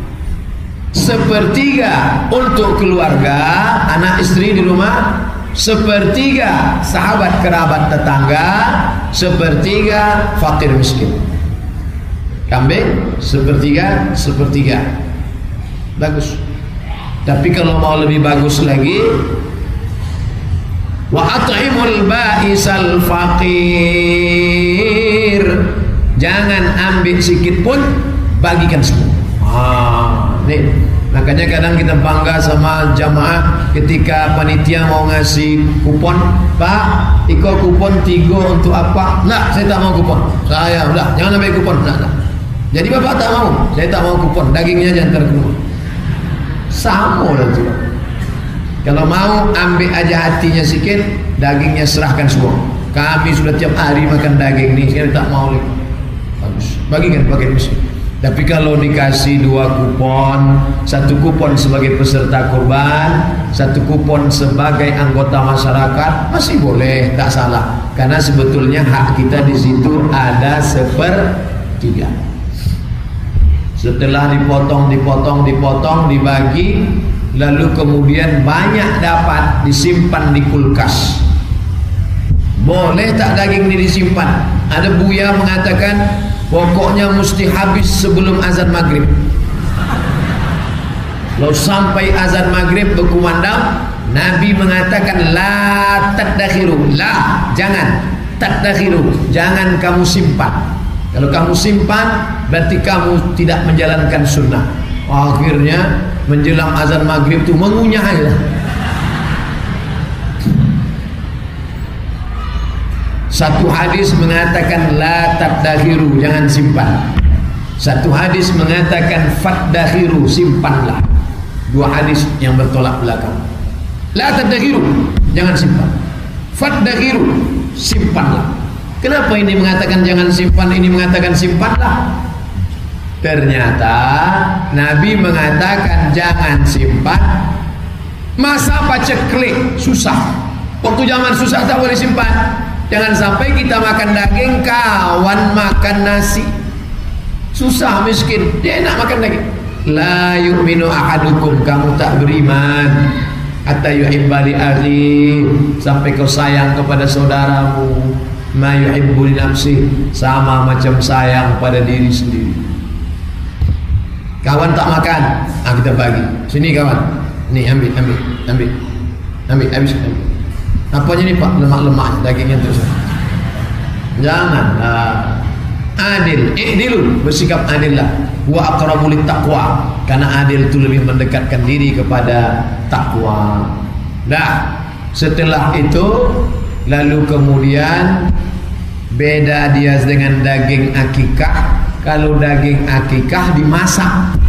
Sepertiga untuk keluarga, anak istri di rumah, sepertiga sahabat kerabat tetangga, sepertiga fakir miskin. Kambing sepertiga, sepertiga. Bagus. Tapi kalau mau lebih bagus lagi, wa at'imul ba'isal faqir. Jangan ambil sedikit pun, bagikan semua. Nih, makanya kadang kita bangga sama jamaah ketika panitia mau ngasih kupon, Pak, iko kupon 3 untuk apa? Enggak, saya tak mau kupon. Saya udah, jangan ambil kupon. Enggak. Jadi bapak tak mau, saya tak mau kupon, dagingnya jangan terkeluar. Sama lah juga. Kalau mau ambil aja hatinya sedikit, dagingnya serahkan semua. Kami sudah tiap hari makan daging nih, saya tak mau lagi. Bagus, bagikan pakai miskin. Tapi kalau dikasih 2 kupon, 1 kupon sebagai peserta kurban, 1 kupon sebagai anggota masyarakat, masih boleh, tak salah. Karena sebetulnya hak kita di situ ada 1/3. Setelah dipotong, dibagi, lalu kemudian banyak dapat disimpan di kulkas. Boleh tak daging ini disimpan? Ada Buya mengatakan pokoknya mesti habis sebelum azan maghrib. Kalau sampai azan maghrib berkumandang, Nabi mengatakan la tadakhiru, la, jangan, tadakhiru, jangan kamu simpan. Kalau kamu simpan, berarti kamu tidak menjalankan sunnah. Akhirnya menjelang azan maghrib itu mengunyah aja. Satu hadis mengatakan la tadakhiru, jangan simpan. Satu hadis mengatakan fadakhiru, simpanlah. 2 hadis yang bertolak belakang. La tadakhiru, jangan simpan. Fadakhiru, simpanlah. Kenapa ini mengatakan jangan simpan, ini mengatakan simpanlah? Ternyata Nabi mengatakan jangan simpan. Masa paceklik susah. Waktu zaman susah tak boleh simpan. Jangan sampai kita makan daging, kawan makan nasi. Susah, miskin, dia enak makan daging. La yu'minu ahadukum, kamu tak beriman hatta yuhibba li akhi, sampai kau sayang kepada saudaramu ma yuhibbu li nafsi, sama macam sayang pada diri sendiri. Kawan tak makan, kita bagi. Sini kawan, nih ambil, habis. Apanya nih Pak? Lemak-lemak dagingnya terus. Jangan. Adil, i'dilu, bersikap adillah. Wa aqrabu lit taqwa, karena adil itu lebih mendekatkan diri kepada takwa. Nah, setelah itu lalu kemudian beda dia dengan daging akikah. Kalau daging akikah dimasak,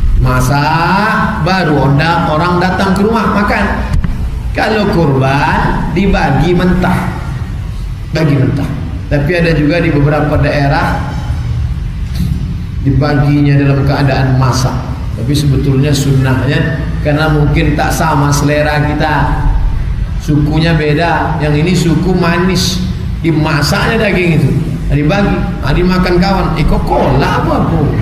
baru orang datang ke rumah makan. Kalau kurban dibagi mentah, bagi mentah. Tapi ada juga di beberapa daerah dibaginya dalam keadaan masak. Tapi sebetulnya sunnahnya, karena mungkin tak sama selera kita, sukunya beda. Yang ini suku manis, dimasaknya daging itu, dibagi, dimakan kawan. Coca-Cola apa?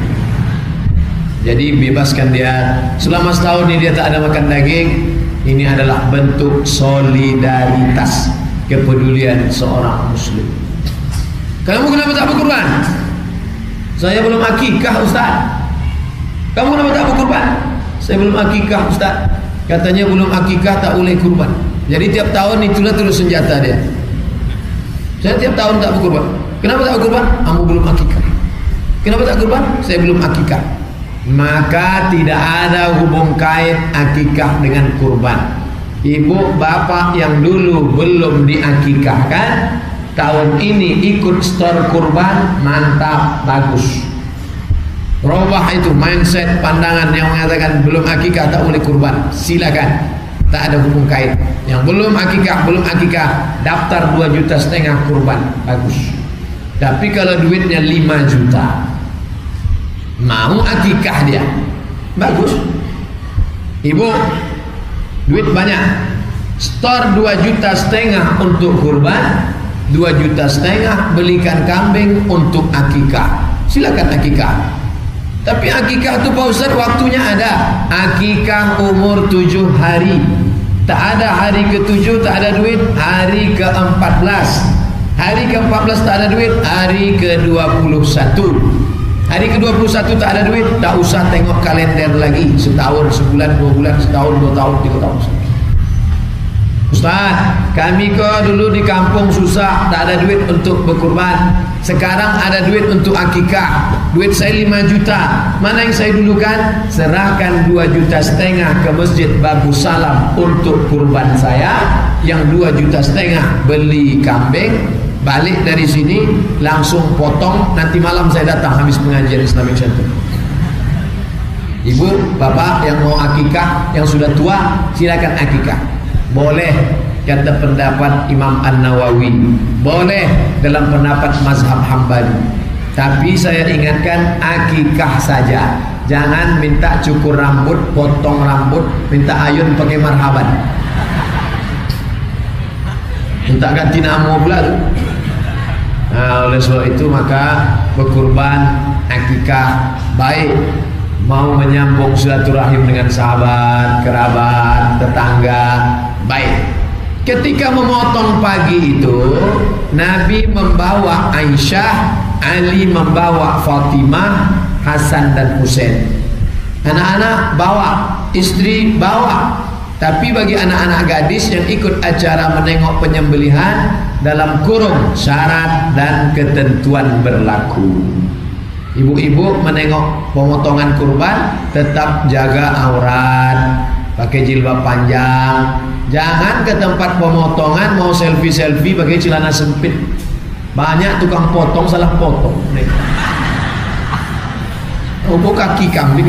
Jadi bebaskan dia. Selama setahun ini dia tak ada makan daging. Ini adalah bentuk solidaritas, kepedulian seorang muslim. Kamu kenapa tak berkurban? Saya belum akikah Ustaz. Kamu kenapa tak berkurban? Saya belum akikah Ustaz. Katanya belum akikah tak boleh kurban. Jadi tiap tahun itulah terus senjata dia. Saya tiap tahun tak berkurban. Kenapa tak berkurban? Kamu belum akikah. Kenapa tak kurban? Saya belum akikah. Maka tidak ada hubung kait akikah dengan kurban. Ibu bapak yang dulu belum diakikahkan, tahun ini ikut store kurban, mantap, bagus. Robah itu mindset, pandangan yang mengatakan belum akikah tak boleh kurban, silakan. Tak ada hubung kait. Yang belum akikah, daftar 2,5 juta kurban, bagus. Tapi kalau duitnya 5 juta, mau akikah dia, bagus. Ibu duit banyak, store 2,5 juta untuk kurban, 2,5 juta belikan kambing untuk akikah, silakan akikah. Tapi akikah itu Pak Ustaz waktunya ada. Akikah umur 7 hari. Tak ada hari ke-7 tak ada duit. Hari ke-14. Hari ke-14 tak ada duit. Hari ke-21. Hari ke-21 tak ada duit. Tak usah tengok kalender lagi. Setahun, sebulan, 2 bulan, setahun, 2 tahun, 3 tahun. Ustaz, kami kok dulu di kampung susah, tak ada duit untuk berkurban. Sekarang ada duit untuk akikah. Duit saya 5 juta. Mana yang saya dulukan? Serahkan 2,5 juta ke Masjid Babu Salam untuk kurban saya. Yang 2,5 juta beli kambing. Balik dari sini langsung potong. Nanti malam saya datang habis pengajian Islamic Center. Ibu, bapak yang mau akikah, yang sudah tua, silakan akikah. Boleh kata pendapat Imam An-Nawawi, boleh dalam pendapat mazhab Hambali. Tapi saya ingatkan akikah saja. Jangan minta cukur rambut, potong rambut, minta ayun pakai marhaban. Minta ganti nama pula tu. Nah, oleh sebab itu maka berkurban akikah baik. Mau menyambung silaturahim dengan sahabat, kerabat, tetangga, baik. Ketika memotong pagi itu, Nabi membawa Aisyah, Ali membawa Fatimah, Hasan dan Husain. Anak-anak bawa, istri bawa. Tapi bagi anak-anak gadis yang ikut acara menengok penyembelihan, dalam kurung syarat dan ketentuan berlaku. Ibu-ibu menengok pemotongan kurban tetap jaga aurat, pakai jilbab panjang. Jangan ke tempat pemotongan mau selfie-selfie pakai celana sempit. Banyak tukang potong salah potong. Oh, kaki kambing.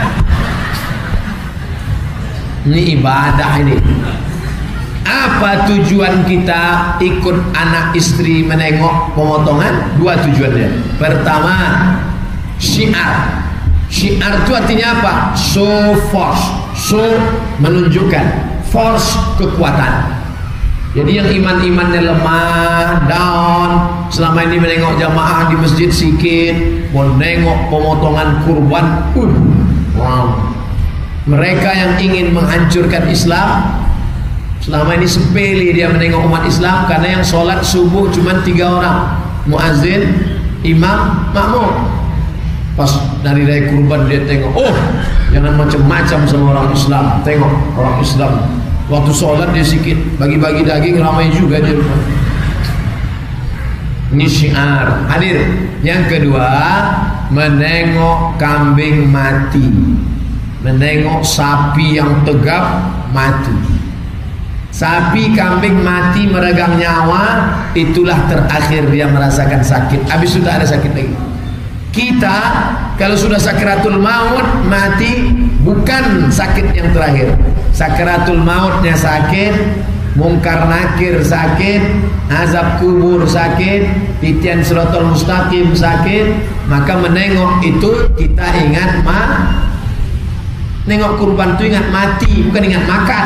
Ini ibadah ini. Apa tujuan kita ikut anak istri menengok pemotongan? 2 tujuannya. Pertama, syiar. Syiar itu artinya apa? Show force. Show menunjukkan, force kekuatan. Jadi yang iman-imannya lemah, down, selama ini menengok jamaah di masjid sikit, mau nengok pemotongan kurban, wow. Mereka yang ingin menghancurkan Islam, selama ini sepele dia menengok umat Islam, karena yang sholat subuh cuma 3 orang, muazzin, imam, makmum. Pas dari kurban dia tengok, oh jangan macam-macam sama orang Islam. Tengok orang Islam waktu sholat dia sikit, bagi-bagi daging ramai juga dia. Ini syiar. Hadir. Yang kedua, menengok kambing mati, menengok sapi yang tegap mati. Sapi kambing mati meregang nyawa, itulah terakhir dia merasakan sakit. Habis itu tak ada sakit lagi. Kita kalau sudah sakratul maut mati, bukan sakit yang terakhir. Sakratul mautnya sakit, mungkar nakir sakit, azab kubur sakit, titian siratal mustaqim sakit. Maka menengok itu kita ingat nengok kurban itu ingat mati, bukan ingat makan.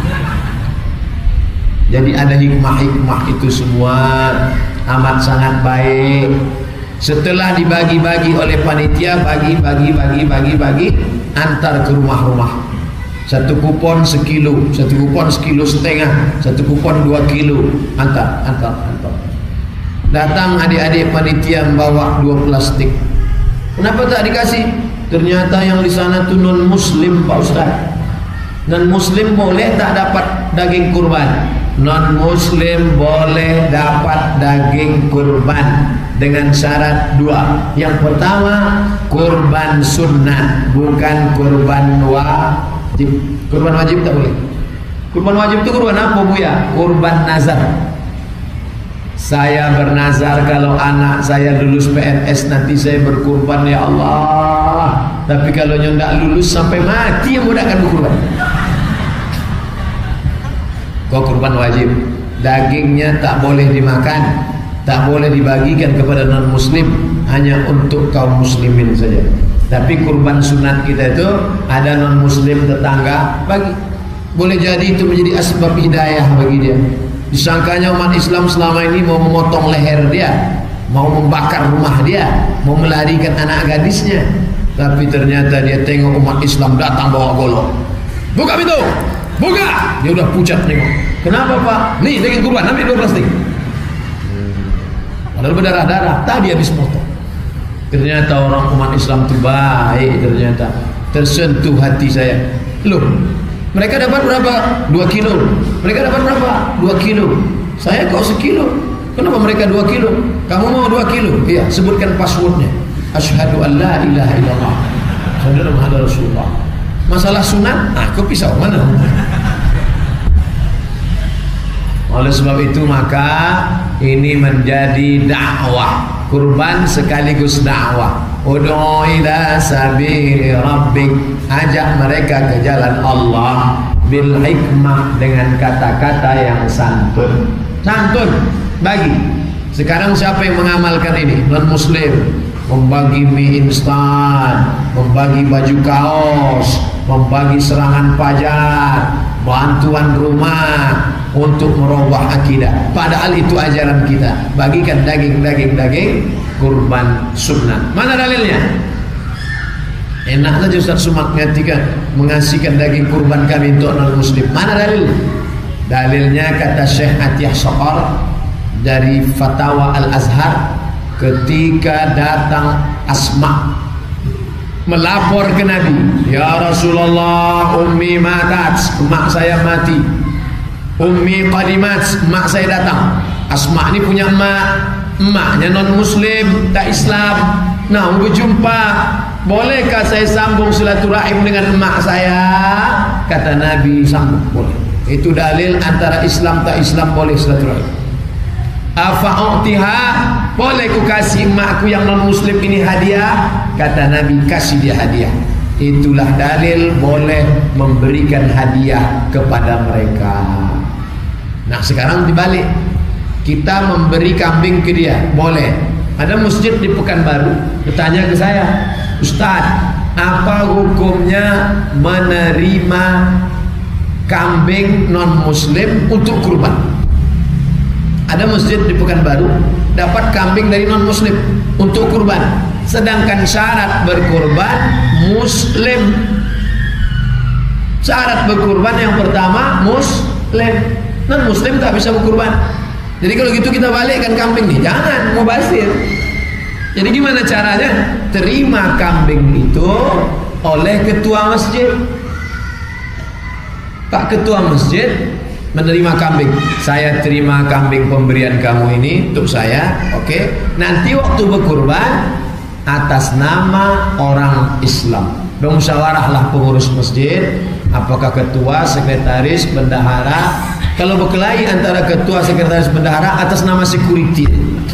Jadi ada hikmah-hikmah itu semua amat sangat baik. Setelah dibagi-bagi oleh panitia, bagi, antar ke rumah-rumah. 1 kupon sekilo, 1 kupon 1,5 kilo, 1 kupon 2 kilo, antar. Datang adik-adik panitia membawa 2 plastik. Kenapa tak dikasih? Ternyata yang di sana tu non muslim Pak Ustaz. Non muslim boleh tak dapat daging kurban? Non muslim boleh dapat daging kurban dengan syarat 2. Yang pertama, kurban sunnah, bukan kurban wajib. Kurban wajib tak boleh. Kurban wajib itu kurban apa Bu ya? Kurban nazar. Saya bernazar kalau anak saya lulus PNS nanti saya berkurban ya Allah. Tapi kalau tidak lulus sampai mati yang mudah akan berkurban. Kau kurban wajib. Dagingnya tak boleh dimakan, tak boleh dibagikan kepada non muslim, hanya untuk kaum muslimin saja. Tapi kurban sunat kita itu ada non muslim tetangga bagi. Boleh jadi itu menjadi asbab hidayah bagi dia. Disangkanya umat Islam selama ini mau memotong leher dia, mau membakar rumah dia, mau melarikan anak gadisnya. Tapi ternyata dia tengok umat Islam datang bawa golok. Buka pintu, buka. Dia udah pucat nengok. Kenapa Pak? Nih daging kurban, ambil 2 plastik. Padahal berdarah-darah, tadi habis potong. Ternyata orang umat Islam itu baik. Ternyata tersentuh hati saya. Loh, mereka dapat berapa? 2 kilo. Mereka dapat berapa? 2 kilo. Saya kok sekilo. Kenapa mereka 2 kilo? Kamu mau 2 kilo? Iya, sebutkan passwordnya. Asyhadu an la ilaha illallah Muhammadur Rasulullah. Masalah sunat, aku pisau mana? Oleh sebab itu maka ini menjadi dakwah. Kurban sekaligus dakwah. Ud'u ila sabili rabbik, ajak mereka ke jalan Allah bil hikmah, dengan kata-kata yang santun. Santun bagi. Sekarang siapa yang mengamalkan ini? Non muslim. Membagi mie instan, membagi baju kaos, membagi serangan pajar, bantuan rumah untuk merubah akidah. Padahal itu ajaran kita. Bagikan daging kurban sunnah. Mana dalilnya? Enak saja Ustaz Sumak mengasihkan daging kurban kami untuk non muslim. Mana dalilnya? Dalilnya kata Syekh Atiyah Soqor dari Fatwa Al-Azhar, ketika datang Asma melapor ke Nabi, ya Rasulullah, ummi matat, emak saya mati. Ummi qadimat, emak saya datang. Asma ini punya emaknya non muslim, tak Islam. Nah, berjumpa, bolehkah saya sambung silaturahim dengan emak saya? Kata Nabi, sambung, boleh. Itu dalil antara Islam tak Islam boleh silaturahim. Afa'utiha, boleh ku kasih emakku yang non muslim ini hadiah? Kata Nabi, kasih dia hadiah. Itulah dalil boleh memberikan hadiah kepada mereka. Nah sekarang dibalik, kita memberi kambing ke dia, boleh. Ada masjid di Pekanbaru bertanya ke saya, Ustaz, apa hukumnya menerima kambing non muslim untuk kurban? Ada masjid di Pekanbaru dapat kambing dari non muslim untuk kurban, sedangkan syarat berkurban muslim. Syarat berkurban yang pertama muslim, non muslim tak bisa berkurban. Jadi kalau gitu kita balikkan kambing nih, jangan mubazir. Jadi gimana caranya? Terima kambing itu oleh ketua masjid. Pak ketua masjid menerima kambing, saya terima kambing pemberian kamu ini untuk saya, oke. Nanti waktu berkurban atas nama orang Islam, bermusyawarahlah pengurus masjid, apakah ketua, sekretaris, bendahara. Kalau berkelahi antara ketua, sekretaris, bendahara atas nama security.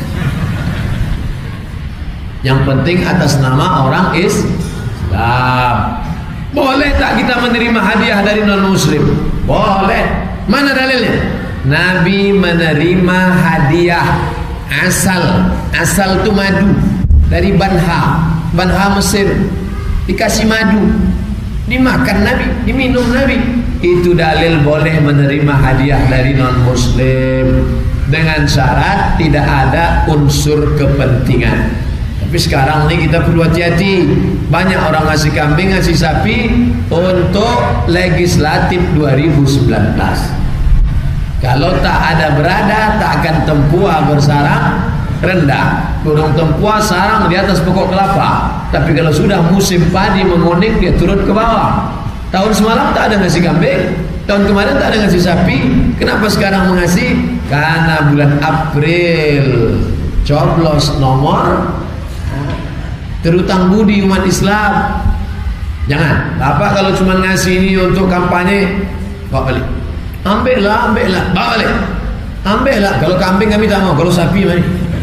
Yang penting atas nama orang Islam. Boleh tak kita menerima hadiah dari non muslim? Boleh. Mana dalilnya? Nabi menerima hadiah asal itu madu dari Banha Mesir, dikasih madu, dimakan Nabi, diminum Nabi. Itu dalil boleh menerima hadiah dari non muslim dengan syarat tidak ada unsur kepentingan. Tapi sekarang ini kita perlu hati-hati. Banyak orang ngasih kambing, ngasih sapi untuk legislatif 2019. Kalau tak ada berada, tak akan tempua bersarang rendah. Burung tempua sarang di atas pokok kelapa. Tapi kalau sudah musim padi menguning, dia turun ke bawah. Tahun semalam tak ada ngasih kambing, tahun kemarin tak ada ngasih sapi. Kenapa sekarang mengasih? Karena bulan April coblos nomor, terutang budi umat Islam. Jangan. Bapak kalau cuma ngasih ini untuk kampanye, bawa balik. Ambillah, bawa balik. Ambillah. Kalau kambing kami tak mau, kalau sapi mari.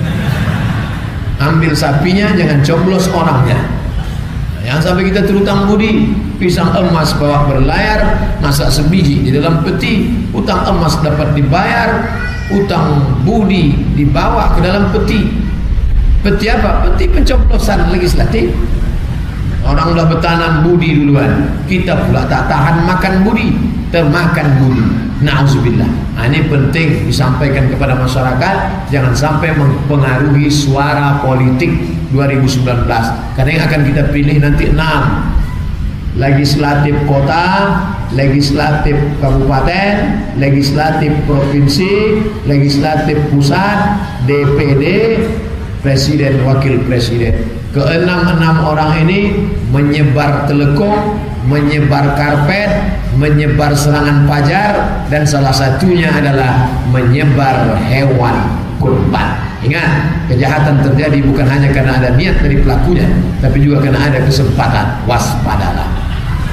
Ambil sapinya, jangan coblos orangnya. Yang sampai kita terutang budi, pisang emas bawa berlayar, masak sebiji di dalam peti, utang emas dapat dibayar, utang budi dibawa ke dalam peti. Peti apa? Peti pencoblosan legislatif. Orang sudah bertanam budi duluan, kita pula tak tahan makan budi, termakan budi. Na'udzubillah. Ini penting disampaikan kepada masyarakat, jangan sampai mempengaruhi suara politik 2019. Karena yang akan kita pilih nanti 6. Legislatif kota, legislatif kabupaten, legislatif provinsi, legislatif pusat, DPD, presiden, wakil presiden. Keenam orang ini menyebar telekung, menyebar karpet, menyebar serangan fajar, dan salah satunya adalah menyebar hewan kurban. Ingat, kejahatan terjadi bukan hanya karena ada niat dari pelakunya, tapi juga karena ada kesempatan. Waspadalah.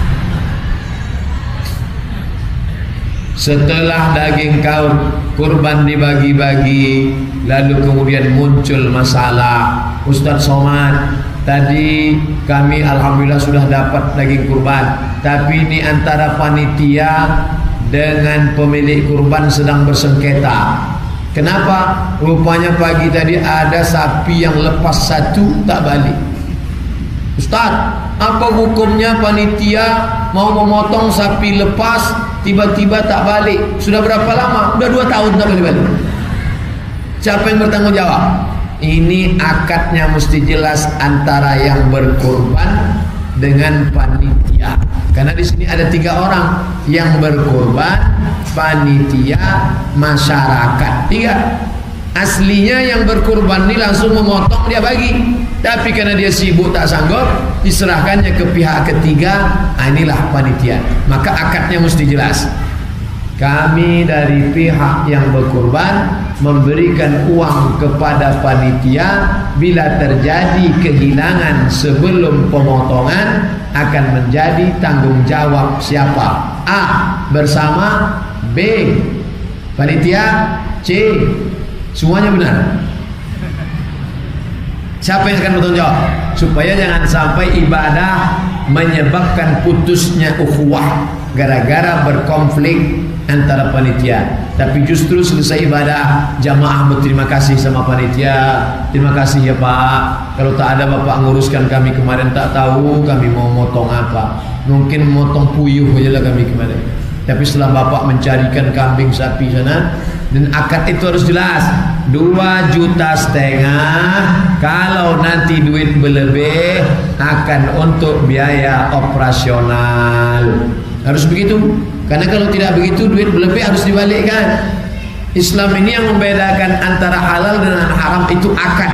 Setelah daging kurban dibagi-bagi, lalu kemudian muncul masalah. Ustaz Somad, tadi kami alhamdulillah sudah dapat daging kurban, tapi ini antara panitia dengan pemilik kurban sedang bersengketa. Kenapa? Rupanya pagi tadi ada sapi yang lepas satu tak balik. Ustaz, apa hukumnya panitia mau memotong sapi lepas tiba-tiba tak balik? Sudah berapa lama? Sudah 2 tahun tak balik. Siapa yang bertanggung jawab? Ini akadnya mesti jelas antara yang berkorban dengan panitia. Karena di sini ada 3 orang yang berkorban, panitia, masyarakat. 3. Aslinya yang berkorban ini langsung memotong, dia bagi. Tapi karena dia sibuk tak sanggup, diserahkannya ke pihak ketiga. Inilah panitia. Maka akadnya mesti jelas. Kami dari pihak yang berkorban memberikan uang kepada panitia. Bila terjadi kehilangan sebelum pemotongan, akan menjadi tanggung jawab siapa? A. Bersama. B. Panitia. C. Semuanya benar. Siapa yang akan bertanggung jawab? Supaya jangan sampai ibadah menyebabkan putusnya ukhuwah gara-gara berkonflik antara panitia. Tapi justru selesai ibadah, jamaah berterima kasih sama panitia. Terima kasih ya Pak, kalau tak ada Bapak nguruskan kami kemarin, tak tahu kami mau motong apa. Mungkin motong puyuh aja lah kami kemarin. Tapi setelah Bapak mencarikan kambing sapi sana, dan akad itu harus jelas. 2,5 juta. Kalau nanti duit berlebih akan untuk biaya operasional. Harus begitu. Karena kalau tidak begitu, duit berlebih harus dibalikkan. Islam ini yang membedakan antara halal dan haram itu akad.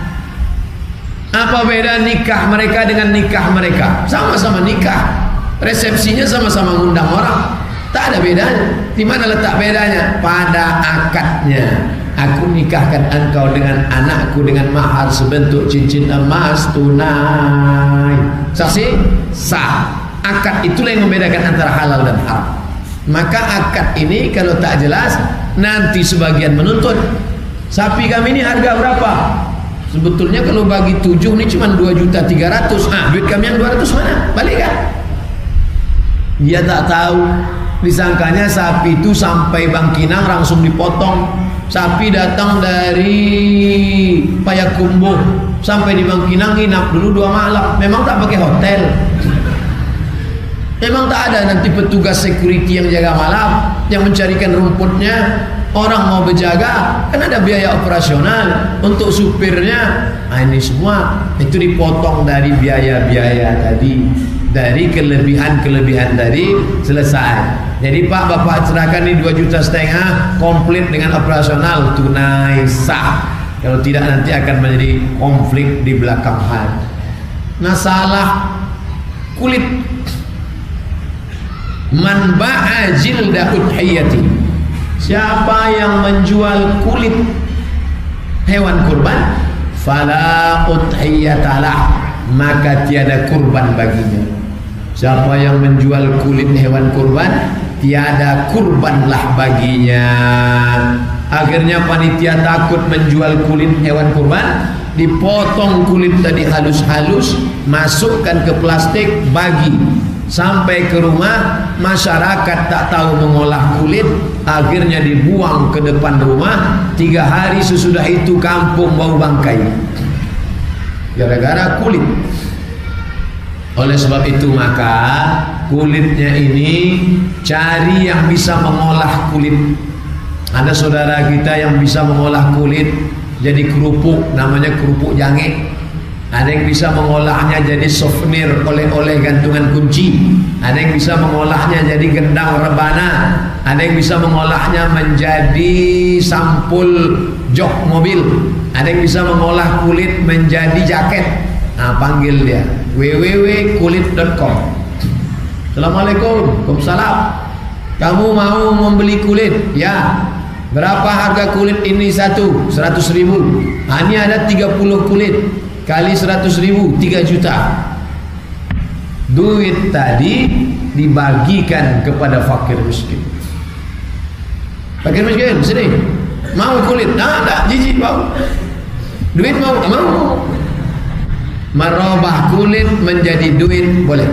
Apa beda nikah mereka dengan nikah mereka? Sama-sama nikah. Resepsinya sama-sama ngundang orang. Tak ada bedanya. Di mana letak bedanya? Pada akadnya. Aku nikahkan engkau dengan anakku dengan mahar sebentuk cincin emas tunai. Saksi? Sah. Akad itulah yang membedakan antara halal dan haram. Maka akad ini kalau tak jelas, nanti sebagian menuntut, sapi kami ini harga berapa? Sebetulnya kalau bagi 7 ini cuma 2.300.000. Duit kami yang 200 mana? Balik kan? Dia tak tahu. Disangkanya sapi itu sampai Bangkinang langsung dipotong. Sapi datang dari Payakumbuh sampai di Bangkinang, nginap dulu 2 malam. Memang tak pakai hotel. Memang tak ada nanti petugas security yang jaga malam, yang mencarikan rumputnya. Orang mau berjaga, kan ada biaya operasional untuk supirnya. Ini semua itu dipotong dari biaya-biaya tadi, dari kelebihan-kelebihan tadi, selesai. Jadi Pak, Bapak serahkan ini 2,5 juta komplit dengan operasional tunai sah. Kalau tidak nanti akan menjadi konflik di belakang hari. Masalah kulit. Man ba'a jilda udhiyati. Siapa yang menjual kulit hewan kurban, fala udhiyatalah, maka tiada kurban baginya. Siapa yang menjual kulit hewan kurban, tiada kurbanlah baginya. Akhirnya panitia takut menjual kulit hewan kurban, dipotong kulit tadi halus-halus, masukkan ke plastik, bagi. Sampai ke rumah, masyarakat tak tahu mengolah kulit, akhirnya dibuang ke depan rumah. 3 hari sesudah itu kampung bau bangkai, gara-gara kulit. Oleh sebab itu maka kulitnya ini cari yang bisa mengolah kulit. Ada saudara kita yang bisa mengolah kulit jadi kerupuk, namanya kerupuk jange. Ada yang bisa mengolahnya jadi souvenir, oleh-oleh gantungan kunci. Ada yang bisa mengolahnya jadi gendang rebana. Ada yang bisa mengolahnya menjadi sampul jok mobil. Ada yang bisa mengolah kulit menjadi jaket. Nah, panggil dia www.kulit.com. Assalamualaikum. Waalaikumsalam. Kamu mau membeli kulit? Ya. Berapa harga kulit ini satu? 100.000. Nah, ini ada 30 kulit kali 100.000, 3 juta. Duit tadi dibagikan kepada fakir miskin. Fakir miskin, sini. Mau kulit? Nah, tak, jijik mau. Duit mau? Mau. Merubah kulit menjadi duit boleh.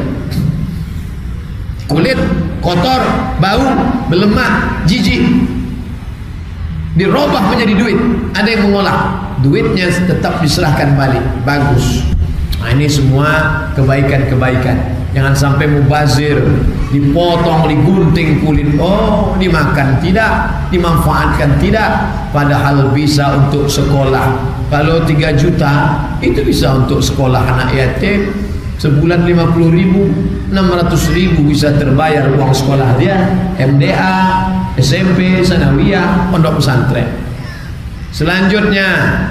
Kulit kotor, bau, berlemak, jijik, dirubah menjadi duit. Ada yang mengolah, duitnya tetap diserahkan balik. Bagus. Nah, ini semua kebaikan-kebaikan. Jangan sampai mubazir, dipotong, digunting kulit, oh dimakan tidak, dimanfaatkan tidak, padahal bisa untuk sekolah. Kalau 3 juta itu bisa untuk sekolah anak yatim, sebulan 50.000, 600.000 bisa terbayar uang sekolah dia, MDA, SMP, sanawiyah, pondok pesantren. Selanjutnya,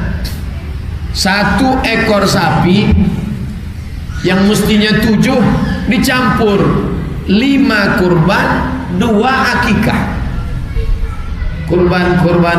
1 ekor sapi yang mestinya 7 dicampur 5 kurban, 2 akikah. Kurban,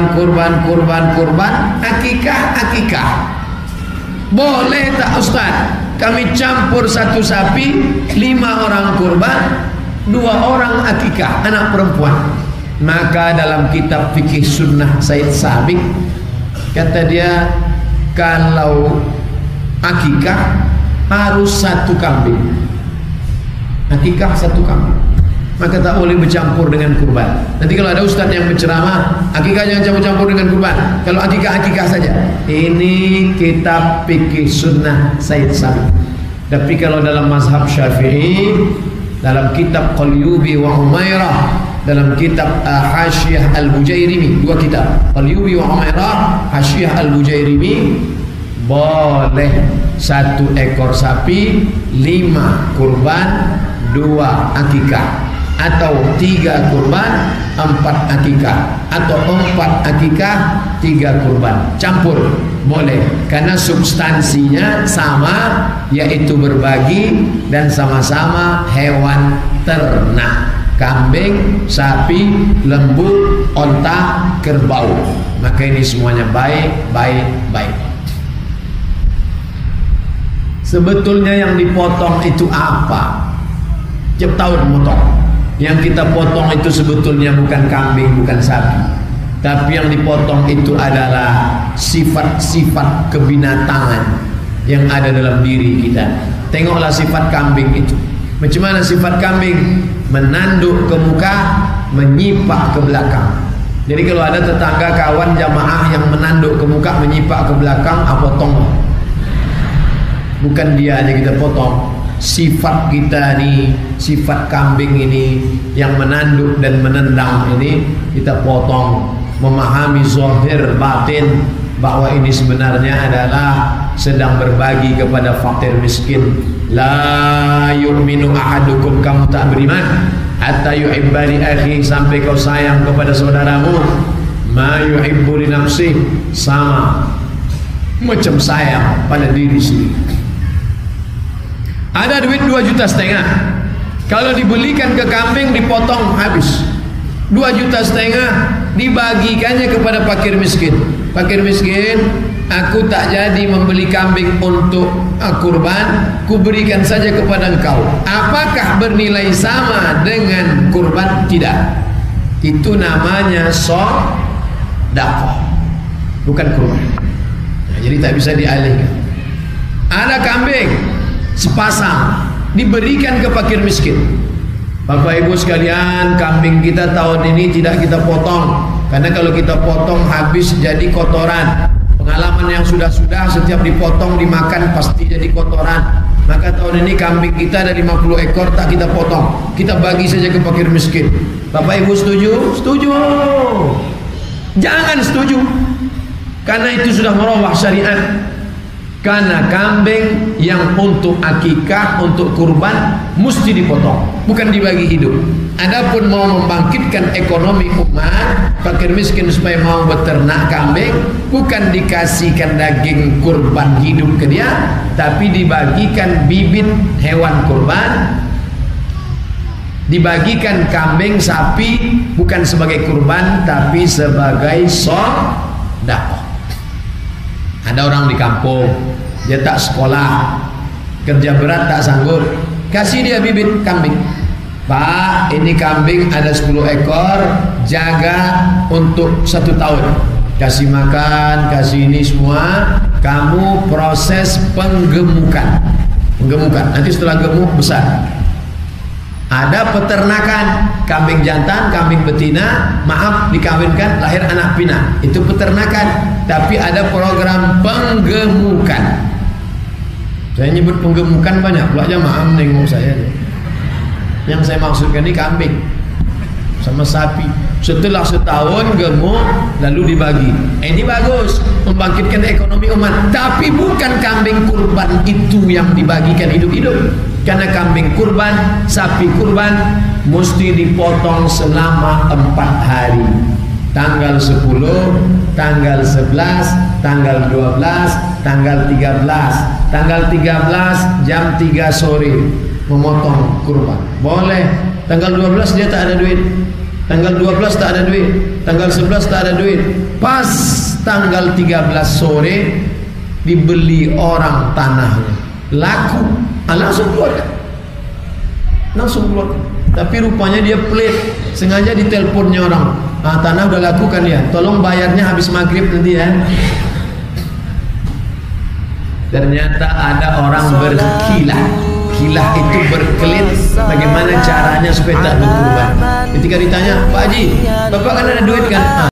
akikah. Boleh tak Ustaz? Kami campur 1 sapi, 5 orang kurban, 2 orang akikah, anak perempuan. Maka dalam kitab fikih sunnah Said Sabiq, kata dia, kalau akikah harus 1 kambing. Akikah 1 kambing, maka tak boleh bercampur dengan kurban. Nanti kalau ada ustaz yang berceramah, akikah jangan campur-campur dengan kurban, kalau akikah saja. Ini kitab fikih sunnah Said Sabiq. Tapi kalau dalam mazhab Syafi'i, dalam kitab Qalyubi wa Umairah, dalam kitab Hasyiyah Al-Bujairimi, 2 kitab, Qalyubi wa Umairah, Hasyiyah Al-Bujairimi, boleh 1 ekor sapi, 5 kurban, 2 akikah, atau 3 kurban, 4 akikah, atau 4 akikah, 3 kurban. Campur boleh, karena substansinya sama, yaitu berbagi dan sama-sama hewan ternak. Kambing, sapi, lembu, onta, kerbau. Maka ini semuanya baik. Sebetulnya yang dipotong itu apa? Tiap tahun potong. Yang kita potong itu sebetulnya bukan kambing, bukan sapi, tapi yang dipotong itu adalah sifat-sifat kebinatangan yang ada dalam diri kita. Tengoklah sifat kambing itu. Macam mana sifat kambing? Menanduk ke muka, menyipak ke belakang. Jadi kalau ada tetangga, kawan, jamaah yang menanduk ke muka, menyipak ke belakang, potong. Bukan dia aja kita potong, sifat kita nih, sifat kambing ini yang menanduk dan menendang ini kita potong. Memahami zahir batin bahwa ini sebenarnya adalah sedang berbagi kepada fakir miskin. La yu'minu ahadukum, kamu tak beriman hatta yuhibba li akhi, sampai kau sayang kepada saudaramu ma yuhibbu li nafsi, sama macam sayang pada diri sendiri. Ada duit 2,5 juta, kalau dibelikan ke kambing dipotong habis. 2,5 juta dibagikannya kepada fakir miskin. Fakir miskin, aku tak jadi membeli kambing untuk kurban, ku berikan saja kepada engkau. Apakah bernilai sama dengan kurban? Tidak. Itu namanya sedekah, bukan kurban. Nah, jadi tak bisa dialihkan. Ada kambing sepasang diberikan ke fakir miskin. Bapak Ibu sekalian, kambing kita tahun ini tidak kita potong, karena kalau kita potong habis jadi kotoran. Pengalaman yang sudah-sudah, setiap dipotong dimakan pasti jadi kotoran. Maka tahun ini kambing kita ada 50 ekor, tak kita potong, kita bagi saja ke fakir miskin. Bapak Ibu setuju? Setuju. Jangan setuju, karena itu sudah merubah syariat. Karena kambing yang untuk akikah, untuk kurban, mesti dipotong, bukan dibagi hidup. Adapun mau membangkitkan ekonomi umat, fakir miskin supaya mau beternak kambing, bukan dikasihkan daging kurban hidup ke dia, tapi dibagikan bibit hewan kurban, dibagikan kambing, sapi, bukan sebagai kurban, tapi sebagai sedekah. Ada orang di kampung, dia tak sekolah, kerja berat tak sanggup, kasih dia bibit kambing. Pak, ini kambing ada 10 ekor, jaga untuk 1 tahun, kasih makan, kasih ini semua, kamu proses penggemukan, nanti setelah gemuk besar. Ada peternakan kambing jantan, kambing betina, maaf dikawinkan lahir anak pinak, itu peternakan. Tapi ada program penggemukan. Saya nyebut penggemukan banyak, pula jamaah nengok saya. Yang saya maksudkan ini kambing sama sapi. Setelah setahun gemuk lalu dibagi. Ini bagus, membangkitkan ekonomi umat. Tapi bukan kambing kurban itu yang dibagikan hidup-hidup. Karena kambing kurban, sapi kurban mesti dipotong selama 4 hari. Tanggal 10, tanggal 11, tanggal 12, tanggal 13. Tanggal 13 jam 3 sore memotong kurban. Boleh. Tanggal 12 dia tak ada duit. Tanggal 12 tak ada duit. Tanggal 11 tak ada duit. Pas tanggal 13 sore dibeli orang tanahnya. Laku. Langsung keluar. Tapi rupanya dia pelit, sengaja diteleponnya orang. Tanah udah laku kan ya, tolong bayarnya habis maghrib nanti ya. Ternyata ada orang berkilah. Kilah itu berkelit, bagaimana caranya supaya tak berkurban. Ketika ditanya, Pak Haji, Bapak kan ada duit kan?